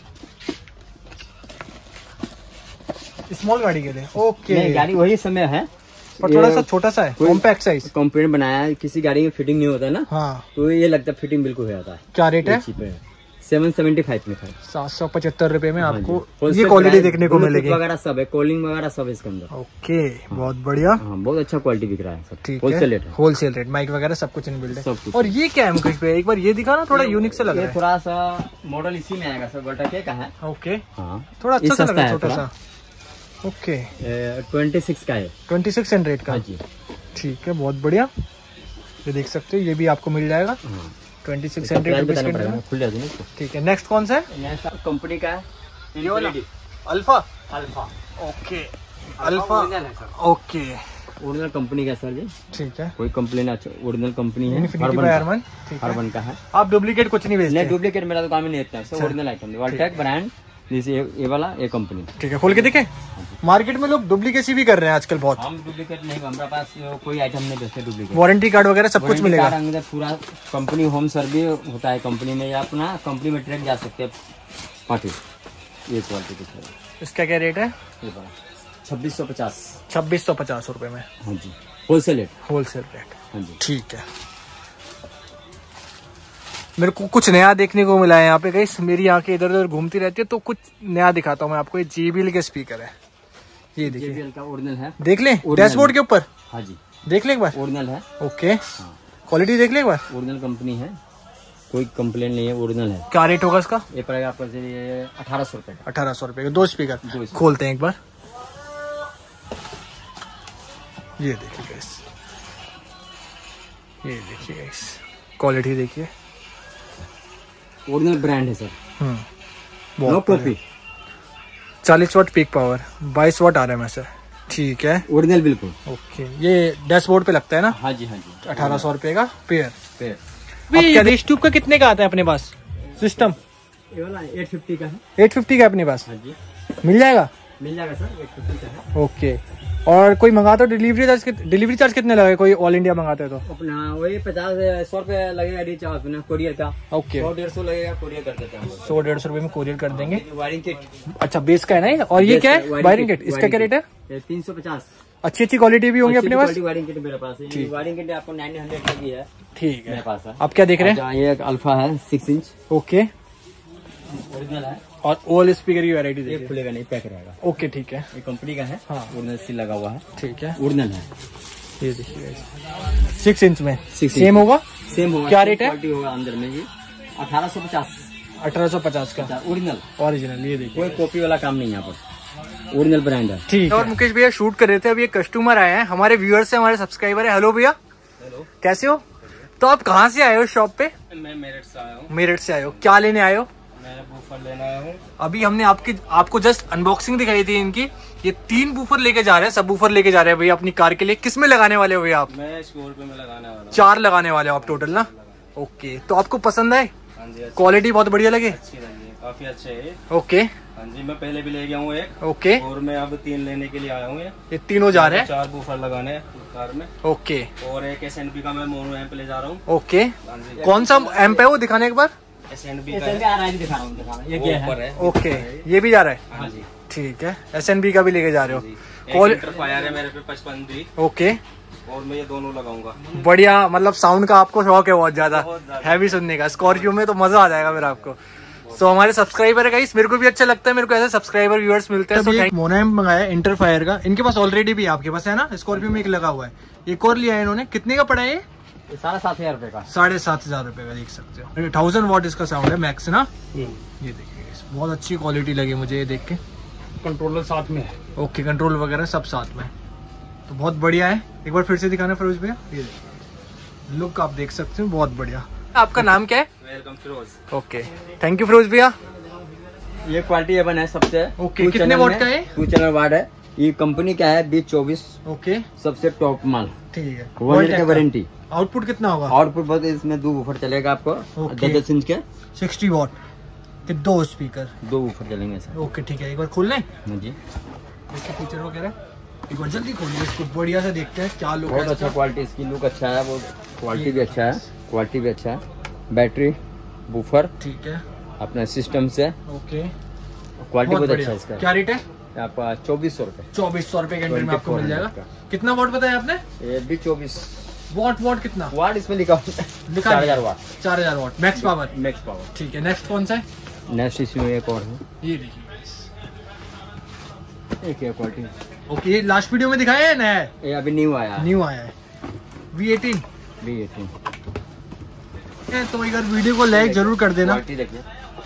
स्मॉल गाड़ी के लिए। ओके, नहीं, गाड़ी वही समय है पर थोड़ा सा छोटा सा है, कॉम्पैक्ट साइज। कंपनी बनाया है, किसी गाड़ी में फिटिंग नहीं होता है ना। हाँ, तो ये लगता है फिटिंग बिल्कुल हो जाता है। क्या रेट है? सेवन सेवेंटी फाइव में था। सात सौ पचहत्तर रुपए में हाँ आपको ये क्वालिटी देखने को मिलेगी वगैरह सब है, कॉलिंग वगैरह सब है इसके अंदर। ओके, बहुत बढ़िया। हाँ, बहुत अच्छा क्वालिटी बिक रहा है सर। ठीक wholesale rate, wholesale rate, mic वगैरह सब कुछ इनबिल्ट है। सब कुछ। और ये क्या है मुकेश भाई, एक बार ये दिखा ना, थोड़ा यूनिक से लग रहा है। थोड़ा सा मॉडल इसी में आएगा सर, वर्टा का है। ओके, हाँ, थोड़ा अच्छा सा लग रहा है, छोटा सा। ओके, ट्वेंटी सिक्स का है, ट्वेंटी सिक्स हंड्रेड का। जी ठीक है, बहुत बढ़िया। ये देख सकते हो, ये भी आपको मिल जाएगा ट्वेंटी सिक्स हंड्रेड रुपीज के। खुल जाती है। ठीक है, नेक्स्ट कौन सा है? नेक्स्ट कंपनी का है ये वाला Alpha. Alpha. Okay, Alpha. Okay, original company का सर जी। ठीक है, कोई कंप्लेन अच्छा, ओरिजिनल कंपनी है। Infinity by Harman. ठीक है, अर्बन का है। आप डुप्लीकेट कुछ नहीं बेचते? नहीं, डुप्लीकेट मेरा तो काम ही नहीं होता है, ओरिजिनल आइटम वर्टेक ब्रांड, जैसे ये वाला ये कंपनी। ठीक है, खोल के देखें। मार्केट में लोग डुप्लीकेसी भी कर रहे हैं आजकल बहुत। हम डुप्लीकेट नहीं, हमारे पास कोई आइटम नहीं बेचते डुप्लीकेट। वारंटी कार्ड वगैरह सब कुछ मिलेगा अंदर, पूरा कंपनी होम सर्विस होता है कंपनी में, या अपना कंपनी में ट्रैक जा सकते हैं पार्टी। ये क्वालिटी दिख रहा है। इसका क्या रेट है? ये छब्बीस सौ पचास। छब्बीस सौ पचास रुपए में। हाँ जी, होलसेल रेट। Wholesale rate. हाँ जी, ठीक है। मेरे को कुछ नया देखने को मिला है यहाँ पे गाइस, मेरी आंखें इधर उधर घूमती रहती है तो कुछ नया दिखाता हूँ मैं आपको। ये जेबीएल के स्पीकर है, ये देखिए। जेबीएल का ओरिजिनल है, देख लें डैशबोर्ड के ऊपर। हाँ जी, देख लें एक बार। ओरिजिनल है। ओके, क्वालिटी देख लें एक बार। ओरिजिनल कंपनी है, कोई कंप्लेन नहीं है, ओरिजिनल है। क्या रेट होगा इसका? ये पड़ेगा आपको अठारह सौ रुपए का। अठारह सौ रुपए का दो स्पीकर। खोलते हैं एक बार, ये देखिए गाइस, ये देखिए गाइस, क्वालिटी देखिए। ओरिजिनल ब्रांड है सर। Hmm, no copy. चालीस वाट पीक पावर, बाईस वाट आरएमएस है। ठीक है, ओरिजिनल बिल्कुल। ओके, ये डैशबोर्ड पे लगता है ना? हाँ जी, हाँ जी। अठारह सौ रुपए का पेयर। पेयर रेस ट्यूब का कितने का आता है अपने पास सिस्टम? ये वाला एट फिफ्टी का है। एट फिफ्टी का अपने पास? हाँ जी, मिल जाएगा। मिल जाएगा सर, एट फिफ्टी का है। ओके, और कोई मंगाता हो डिलीवरी चार्ज, डिलीवरी चार्ज कितने लगेगा कोई ऑल इंडिया मंगाते हो तो? अपना वही पचास सौ रुपए लगेगा रिचार्ज अपना कोरियर का। ओके, सौ डेढ़ सौ लगेगा, कोरियर कर देते हैं। सौ डेढ़ सौ रुपए में कोरियर कर देंगे। Wiring kit. अच्छा, बेस का है ना? और ये क्या है? Wiring kit. इसका क्या रेट है? तीन सौ पचास। अच्छी अच्छी क्वालिटी भी होंगी अपने पास? वायरिंग किट मेरे पास है। वायरिंग किट आपको नाइन हंड्रेड की है। ठीक है, मेरे पास है। आप क्या देख रहे हैं? ये एक अल्फा है, सिक्स इंच। ओके, ओरिजिनल है। और ओल स्पीकर की वैरायटी देखिए। खुलेगा नहीं, पैक रहेगा। ओके, ठीक है। ये कंपनी का है। हाँ, ओरिजिनल सील लगा हुआ है। ठीक है, ओरिजिनल है। ये देखिए सिक्स इंच में सेम होगा। सेम होगा। क्या रेट है? क्वालिटी होगा अंदर में, ये अठारह सौ पचास। अठारह सौ पचास का ओरिजिनल। ओरिजिनल, ये देखिए, कोई कॉपी वाला काम नहीं है यहाँ पर, ओरिजिनल ब्रांड है। ठीक है। और मुकेश भैया शूट कर रहे थे, अभी एक कस्टमर आए हैं, हमारे व्यूअर्स है, हमारे सब्सक्राइबर है। हेलो भैया। हेलो, कैसे हो? तो आप कहाँ से आए हो शॉप पे? मैं मेरठ से आया हूँ। मेरठ से आए हो, क्या लेने आए हो? मैं बूफर लेने आया हूँ। अभी हमने आपकी आपको जस्ट अनबॉक्सिंग दिखाई थी इनकी। ये तीन बूफर लेके जा रहे हैं, सब बूफर लेके जा रहे हैं भैया अपनी कार के लिए। किस में लगाने वाले हो भैया आप? मैं स्कॉर्पियो में लगाने वाला हूँ। चार लगाने वाले हो आप टोटल ना? ओके, तो आपको पसंद आए? हाँ जी, क्वालिटी बहुत बढ़िया लगे? अच्छी लगी, काफी अच्छे है। ओके, हाँ जी, मैं पहले भी ले गया हूँ एक। ओके, और मैं अब तीन लेने के लिए आया हूँ। ये तीनों जा रहे हैं? चार बूफर लगाने हैं कार में। ओके, और एक एस एन बी का मैं मोनो एम्प ले जा रहा हूँ। ओके, हाँ जी, कौन सा एम्प है वो दिखाने एक बार? एस एन बी का है। ये क्या है? ओके, ये भी जा रहा है? हाँ जी, ठीक है, एस एन बी का भी लेके जा रहे हो? क्वालिटी फायर है मेरे पे पचपन दी। ओके, और मैं ये दोनों लगाऊंगा। बढ़िया, मतलब साउंड का आपको शौक है बहुत ज्यादा, बहुत ज्यादा। हैवी सुनने का। स्कॉर्पियो में तो मजा आ जाएगा फिर आपको। तो हमारे सब्सक्राइबर है गाइस, मेरे को भी अच्छा लगता है, मेरे को ऐसे सब्सक्राइबर व्यूअर्स मिलते हैं। तो एक मोनोएम्प मंगाया इंटरफायर का, इनके पास ऑलरेडी भी आपके पास है ना? स्कॉर्पियो में एक लगा हुआ है, एक और लिया है इन्होंने। कितने का पड़ा है ये? साढ़े सात हजार रुपए का। साढ़े सात हजार रुपए का, देख सकते हो। थाउजेंड वॉट इसका साउंड है मैक्स ना? ये देखिए, बहुत अच्छी क्वालिटी लगी मुझे ये देख के। कंट्रोलर साथ में है। ओके, कंट्रोल वगैरह सब साथ में, तो बहुत बढ़िया है। एक बार फिर से दिखाना फिरोज भैया, ये देखिए लुक आप देख सकते हो, बहुत बढ़िया। आपका नाम क्या है? Welcome Firoz. Okay, thank you Firoz भैया। ये क्वालिटी एवन है सबसे। ओके, कितने वॉट का है? टू चैनल वाट है। ये कंपनी का है बीस चौबीस। ओके, सबसे टॉप माल। ठीक है, वन ईयर की वारंटी। आउटपुट कितना होगा? आउटपुट बहुत, इसमें दो वूफर चलेगा आपको, दस दस इंच के, सिक्सटी वॉट के दो स्पीकर, दो वूफर चलेंगे सर। ओके, ठीक है, एक बार खोल लें। हाँ जी, इसके फीचर वगैरह एक बार जल्दी खोलिए इसको, बढ़िया से देखते हैं क्या लुक है। बहुत अच्छा क्वालिटी, इसकी लुक अच्छा है, वो क्वालिटी भी अच्छा है, क्वालिटी भी अच्छा है। बैटरी, बूफर, ठीक है, अपना सिस्टम से, ओके, क्वालिटी बहुत अच्छा है इसका। क्या रेट है आपका? चौबीस सौ रुपए। चौबीस सौ रुपए के अंदर में आपको मिल जाएगा। कितना वॉट बताया आपने? ये भी चौबीस वॉट। वॉट कितना वाट इसमें लिखा लिखा चार हजार वाट। चार हजार watt max power. Max power, ठीक है। नेक्स्ट कौन सा है? नेक्स्ट इसमें एक और है, ये देखिए, एक है क्वालिटी। ओके, ये लास्ट वीडियो में दिखाया है, नया है? ये अभी न्यू आया, न्यू आया है, वी एटीन। V eighteen. तो एक बार वीडियो को लाइक जरूर कर देना। क्वालिटी देखिए,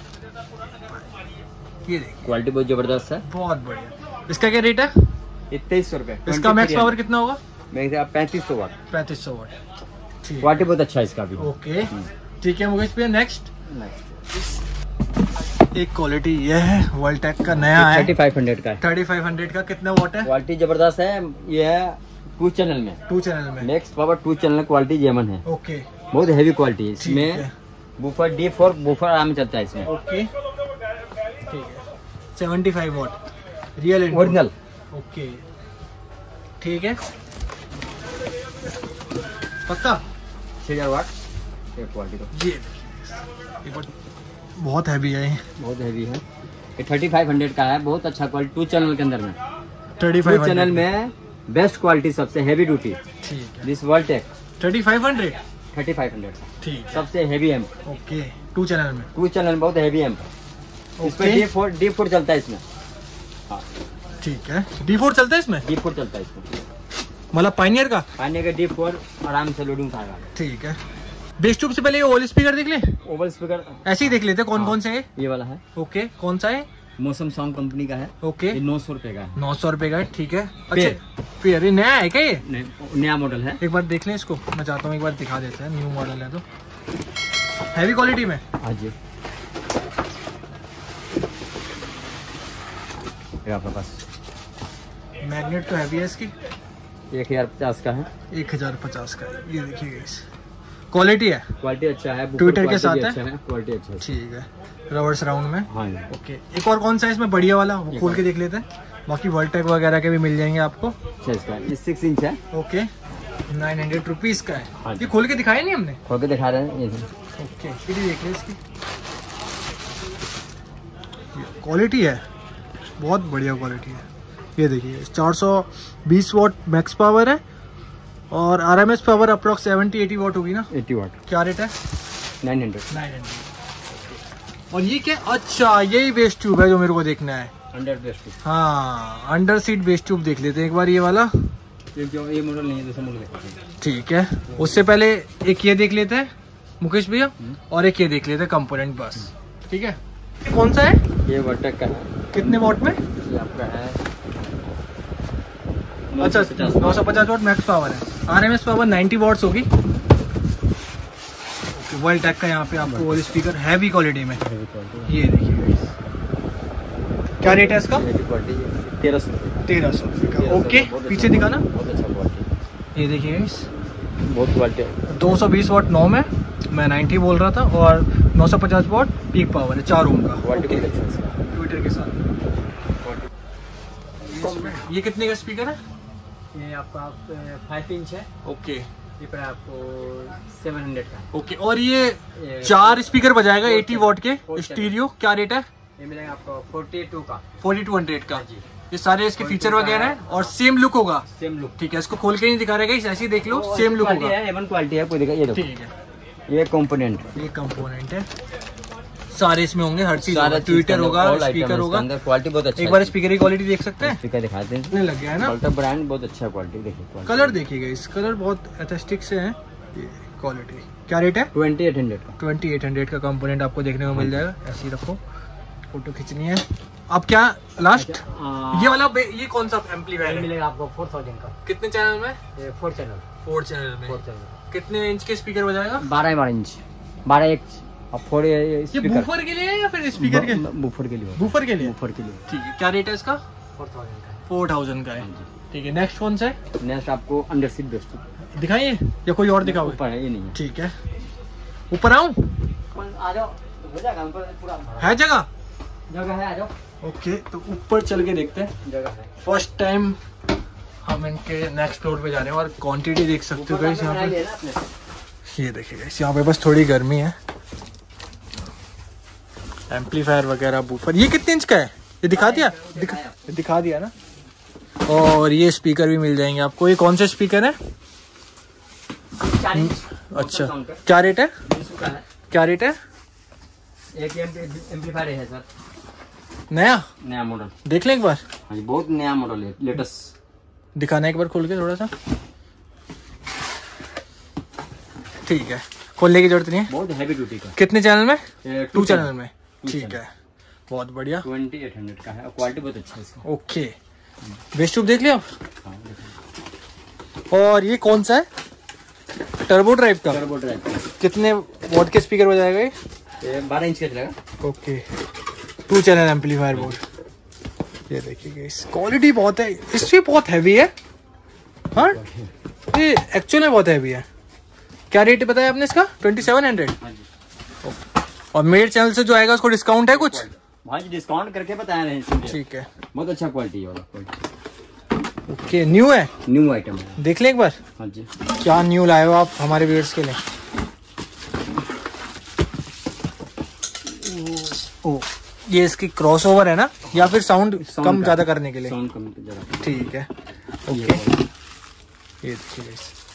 ये देखिए, क्वालिटी बहुत जबरदस्त है, बहुत बढ़िया। इसका क्या रेट है? तेईस सौ रुपए। इसका मैक्स पावर कितना होगा? पैंतीस सौ वाट। पैंतीस सौ वाट। ठीक, क्वालिटी बहुत अच्छा है इसका भी। ओके, ठीक है मुकेश भैया। नेक्स्ट नेक्स्ट एक क्वालिटी ये है, वर्ल्टेक का नया है, थर्टी फाइव हंड्रेड का है। थर्टी फाइव हंड्रेड का। कितना वॉट है? क्वालिटी जबरदस्त है, ये है टू चैनल में, टू चैनल में। Max power two channel quality जेमन है, ओके, बहुत हैवी क्वालिटी है। ठीक इसमें है। बूफर डी फोर बूफर आराम चलता है इसमें। ओके, ठीक है। Seventy five watt real original. Okay, ठीक है, पक्का छह हजार वाट क्वालिटी का। ये एक बार, बहुत हैवी है, बहुत हैवी है। ये थर्टी फाइव हंड्रेड का है, बहुत अच्छा क्वालिटी टू चैनल के अंदर में। थर्टी टू फाइव चैनल में बेस्ट क्वालिटी, सबसे हैवी ड्यूटी। ठीक है। दिस वर्ल्टेक thirty five hundred thirty five hundred ठीक है। सबसे heavy amp. Okay, two channel में। टू चैनल में बहुत हैवी एम। इसमें डी फोर डी फोर चलता है इसमें। हाँ, ठीक है। डी फोर चलता है इसमें? डी फोर चलता है इसमें, मतलब पाइनियर का। पानी का डी फोर आराम से लोडिंग उठाएगा। ठीक है। बेस ट्यूब से पहले ये ओल स्पीकर देख ले, ओवल स्पीकर ऐसे ही देख लेते कौन कौन से है। ये वाला है, ओके, कौन सा है? मौसम साउंड कंपनी का है। ओके, ये नौ सौ रुपए का है। नौ सौ रुपए का है, ठीक है। पेयर। अच्छा, फिर ये नया है क्या? ये नहीं, नया मॉडल है। एक बार देख लें इसको, मैं चाहता हूँ एक बार दिखा देते हैं। न्यू मॉडल है तो हैवी क्वालिटी में। हाँ जी, ये आपके पास मैग्नेट तो हैवी है इसकी। एक हजार पचास का है। एक हजार पचास का है। ये देखिए गाइस, क्वालिटी है, क्वालिटी अच्छा है, ट्विटर के साथ है, क्वालिटी अच्छा है। ठीक है। रवर्स राउंड में। हाँ जी। ओके, एक और कौन सा है इसमें बढ़िया वाला, वो खोल के देख लेते हैं। बाकी वर्ल्टेक वगैरह के भी मिल जाएंगे आपको। अच्छा, इसका ये सिक्स इंच है। ओके, नाइन हंड्रेड रुपीज का हाँ है। जी। ये खोल के दिखाया नहीं हमने? खोल के दिखा रहे हैं ये। ओके, फिर देख ले इसकी क्वालिटी है, बहुत बढ़िया क्वालिटी है। ये देखिए, चार सौ बीस वॉट मैक्स पावर है और RMS power approx seventy eighty watt होगी ना। अस्सी वाट। क्या रेट है? Nine hundred. Nine hundred. और ये क्या? अच्छा, यही बेस ट्यूब है जो मेरे को देखना है। Under bass tube. हाँ, अंडर सीट बेस ट्यूब देख लेते हैं एक बार, ये वाला। ये जो ये मॉडल नहीं है, दूसरा मॉडल दिखाते हैं। ठीक है, उससे पहले एक ये देख लेते हैं मुकेश भैया, और एक ये देख लेते हैं कंपोनेंट बस। ठीक है। ये कौन सा है? ये वर्ल्टेक का है। कितने वॉट में? ये आपका है अच्छा, नौ सौ पचास वॉट मैक्स पावर है। आरएमएस पावर नाइंटी वॉट्स होगी। वर्ल्टेक का यहाँ पे आपको वॉल स्पीकर हैवी क्वालिटी में। ये देखिए, क्या रेट है इसका? तेरह सौ तेरह सौ का। ओके, पीछे दिखाना। बहुत अच्छा क्वालिटी। ये देखिए गाइस, बहुत क्वालिटी है। दो सौ बीस वॉट नौ में, मैं नाइंटी बोल रहा था, और नौ सौ पचास वॉट पीक पावर है, चार ओम का। क्वालिटी बहुत अच्छा है इसका। ट्विटर के साथ। ये कितने का स्पीकर है? ये आपका फाइव इंच है। ओके, ये पड़ा आपको सेवन हंड्रेड का। ओके, और ये चार स्पीकर बजाएगा अस्सी वॉट के स्टीरियो। क्या रेट है? ये मिलेगा आपको फोर्टी टू का। फोर्टी टू हंड्रेड का। ये सारे इसके फीचर वगैरह है और सेम लुक होगा। Same look. ठीक है, इसको खोल के नहीं दिखा रहेगा, ऐसे ही देख लो, सेम लुक होगा। एवन क्वालिटी है, कोई दिखा। ये देखो, ठीक है, ये कंपोनेंट, ये कंपोनेंट है, सारे इसमें होंगे, हर चीज होगा, ट्विटर होगा, स्पीकर होगा। क्वालिटी बहुत अच्छा। एक बार स्पीकर की क्वालिटी देख सकते हैं, स्पीकर दिखाते हैं। इतने लग गया है ना। अल्ट्रा ब्रांड बहुत अच्छा क्वालिटी। देखिए कलर देखिएगा, इस कलर बहुत एस्थेटिक से है। ये क्वालिटी क्या रेट है? ट्वेंटी एट हंड्रेड का। ट्वेंटी एट हंड्रेड का कंपोनेंट आपको देखने को मिल जाएगा। ऐसे ही रखो, फोटो खींचनी है। अब क्या लास्ट ये वाला, ये कौन सा एम्पलीफायर है? मिलेगा आपको फोर थाउजेंड का। कितने चैनल में? ये फोर चैनल। फोर चैनल में। Four channel. कितने इंच के स्पीकर बजाएगा? बारह बारह इंच। बारह एक और फोर। ये बूफर के लिए है या फिर स्पीकर के? बूफर के लिए। बूफर के लिए। बूफर के लिए। ठीक है, क्या रेट है इसका? फोर थाउजेंड का। फोर थाउजेंड का है। ठीक है, नेक्स्ट कौन सा है? नेक्स्ट आपको अंडर सीट बेस्ट दिखाइए या कोई और दिखाओ? ऊपर है, ये नहीं है। ठीक है, ऊपर आऊं? आ जाओ, हो जाएगा पूरा। है जगह? जगह है, आ जाओ। ओके, तो ऊपर चल के देखते हैं। जगह है। फर्स्ट टाइम हम इनके नेक्स्ट फ्लोर पे जा रहे हैं और क्वांटिटी देख सकते हो गाइस यहाँ पे, ये देखिए गाइस यहाँ पे बस थोड़ी गर्मी है। एम्पलीफायर वगैरह, बूफर, ये कितने इंच का है ये दिखा दिया? दिखा, दिखा दिया ना। और ये स्पीकर भी मिल जाएंगे आपको। ये कौन से स्पीकर है? अच्छा, क्या रेट है? क्या रेट है? एक एम्पलीफायर है सर, नया नया मॉडल, देख लें एक बार। हाँ जी, बहुत नया मॉडल है, लेटेस्ट। दिखाना एक बार खोल के थोड़ा सा। ठीक है, खोलने की जरूरत नहीं है। बहुत हैवी ड्यूटी का। कितने चैनल में? टू चैनल में। ठीक है, बहुत बढ़िया। ट्वेंटी एट हंड्रेड का है और क्वालिटी बहुत अच्छा है इसका। ओके, बेस ट्यूब देख लिया आप? हाँ, और ये कौन सा है? टर्बो ड्राइव का। टर्बो ड्राइव का। कितने वॉट के स्पीकर बजाएगा ये? ये बारह इंच का चलेगा। Okay, two channel amplifier board. ये देखिए इस क्वालिटी बहुत है, इससे बहुत हैवी है। हाँ, ये एक्चुअल में बहुत हैवी है। क्या रेट बताया आपने इसका? Twenty seven hundred. और मेरे चैनल से जो आएगा उसको डिस्काउंट है कुछ? भाई डिस्काउंट करके बता रहे हैं। ठीक है, बहुत अच्छा क्वालिटी है। ओके, न्यू है? न्यू आइटम है, देख ले एक बार। हाँ जी, क्या न्यू लाए हो आप हमारे व्यूअर्स के लिए? ओ, ये इसकी क्रॉस ओवर है ना, या फिर साउंड कम ज्यादा करने के लिए? साउंड कम ज्यादा। ठीक है, ओके। ये देखिए,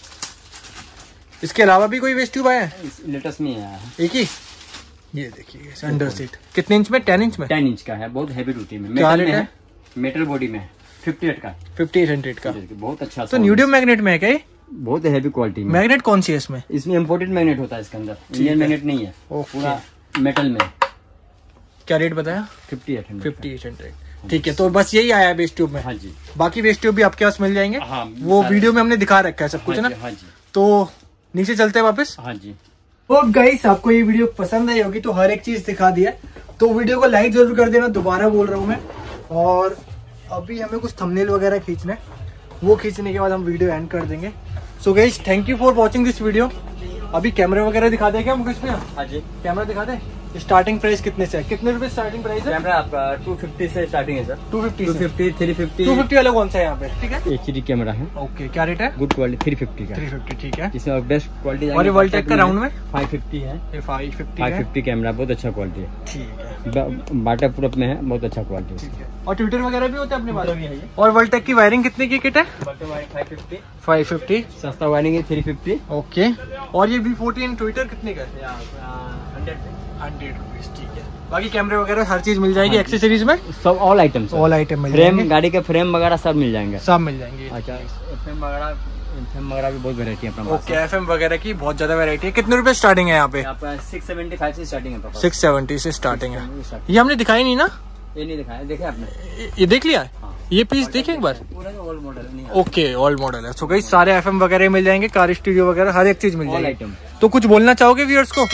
इसके अलावा भी कोई वेस्ट ट्यूब आया है? लेटेस्ट में आया है एक ही। ये देखिए अंडर सीट, कितने इंच में? टेन इंच में। टेन इंच का है, बहुत हैवी ड्यूटी में। क्या मेटल रेट में है? मेटल बॉडी में है, फिफ्टी एट का। फिफ्टी एट हंड्रेड का, बहुत अच्छा। तो न्यूडियम मैग्नेट में है क्या? बहुत हैवी क्वालिटी में। मैग्नेट कौन सी है इसमें? इसमें इम्पोर्टेड मैग्नेट होता है इसके अंदर, इंडियन मैग्नेट नहीं है, पूरा मेटल में। क्या रेट बताया? Fifty eight hundred. Fifty eight hundred. ठीक है, तो बस यही आया है वेस्ट ट्यूब में। हाँ जी, बाकी वेस्ट ट्यूब भी आपके पास मिल जाएंगे। हाँ, वो वीडियो में हमने दिखा रखा है सब कुछ, है ना? हाँ जी। तो नीचे चलते हैं वापस। हाँ जी। तो गाइस, आपको ये वीडियो पसंद आई होगी तो हर एक चीज दिखा दिया, तो वीडियो को लाइक जरूर कर देना, दोबारा बोल रहा हूँ मैं। और अभी हमें कुछ थंबनेल वगैरह खींचना है, वो खींचने के बाद हम वीडियो एंड कर देंगे। So guys, thank you for watching this video. अभी कैमरा वगैरह दिखा दे क्या मुकेश भैया? हाँ जी, कैमरा दिखा दे। स्टार्टिंग प्राइस कितने से है? कितने रुपए स्टार्टिंग प्राइस है? कैमरा आपका टू फिफ्टी से स्टार्टिंग है sir. Two fifty two fifty, three fifty. Two fifty वाला कौन सा है यहाँ पे? ठीक है, एच डी कैमरा है। ओके, क्या रेट है? गुड क्वालिटी, थ्री फिफ्टी का। थ्री फिफ्टी, ठीक है। इसमें बेस्ट क्वालिटी। और ये वर्ल्टेक का राउंड में फाइव फिफ्टी है। ये five fifty five fifty camera बहुत अच्छा क्वालिटी है। ठीक है, बाटा प्रूफ में है, बहुत अच्छा क्वालिटी ठीक है। और ट्विटर वगैरह भी होता है अपने पास? भी है। और वर्ल्टेक की वायरिंग कितने की किट है? Five fifty. फाइव फिफ्टी, सस्ता वायरिंग है, थ्री फिफ्टी। ओके। और ये वी फोर्टीन ट्विटर कितने का है? हंड्रेड हंड्रेड रुपीज, ठीक है। बाकी कैमरे वगैरह हर चीज मिल जाएगी एक्सेसरीज में? सब ऑल आइटम, ऑल आइटम मिल फ्रेम, जाएंगे। गाड़ी के फ्रेम वगैरह सब मिल जाएंगे, सब मिल जाएंगे। अच्छा, एफएम वगैरह, एफएम वगैरह भी बहुत वैरायटी है अपने पास। ओके, एफएम वगैरह की बहुत ज्यादा वैरायटी है। कितने रुपए स्टार्टिंग है यहाँ पे? आपका सिक्स सेवेंटी फाइव से स्टार्टिंग है। सिक्स सेवेंटी से स्टार्टिंग है। ये हमने दिखाई नहीं ना? ये नहीं दिखाया, देखे आपने? ये देख लिया? ये पीस देखे एक बार? पूरा ओल्ड मॉडल नहीं है। ओके, ओल्ड मॉडल है। सो गाइस, सारे एफएम वगैरह मिल जाएंगे, कार स्टूडियो वगैरह हर एक चीज मिल ऑल जाएगी। आइटम। तो कुछ बोलना चाहोगे व्यूअर्स को?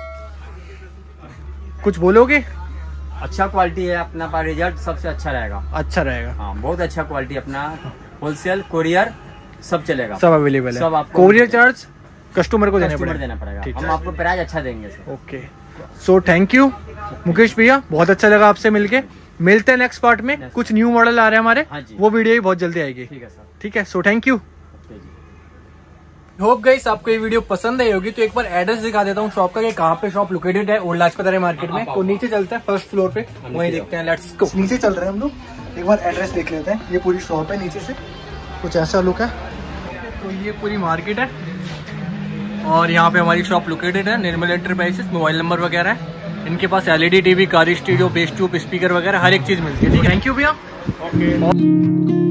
कुछ बोलोगे? अच्छा क्वालिटी है अपना पास, रिजल्ट सबसे अच्छा रहेगा। अच्छा रहेगा, हाँ, बहुत अच्छा क्वालिटी अपना। होलसेल, कोरियर सब चलेगा, सब अवेलेबल है। सब आपको कोरियर चार्ज कस्टमर को देना कस्टमर पड़ेगा। देना पड़ेगा। ठीक हम है। आपको प्राइस अच्छा देंगे sir. Okay, so thank you Mukesh भैया, बहुत अच्छा लगा आपसे मिलके। मिलते हैं नेक्स्ट पार्ट में, कुछ न्यू मॉडल आ रहे हैं हमारे। हाँ जी, वो वीडियो भी बहुत जल्दी आएगी। ठीक है सर। ठीक है, so thank you. Hope guys, आपको ये वीडियो पसंद आई होगी। तो एक बार एड्रेस दिखा देता हूँ शॉप का, कि कहाँ पे शॉप लोकेटेड है। ओल्ड लाजपत राय मार्केट में। तो नीचे चलते हैं फर्स्ट फ्लोर पे, वहीं देखते हैं। Let's go. नीचे चल रहे हैं हम लोग, एक बार एड्रेस देख लेते हैं। ये पूरी शॉप है, नीचे से कुछ ऐसा लुक है। तो ये पूरी मार्केट है और यहाँ पे हमारी शॉप लोकेटेड है, निर्मल एंटरप्राइजेस। मोबाइल नंबर वगैरह है इनके पास। LED TV, car studio, bass tube, speaker वगैरह हर एक चीज मिलती है। ठीक है, थैंक यू भैया। ओके।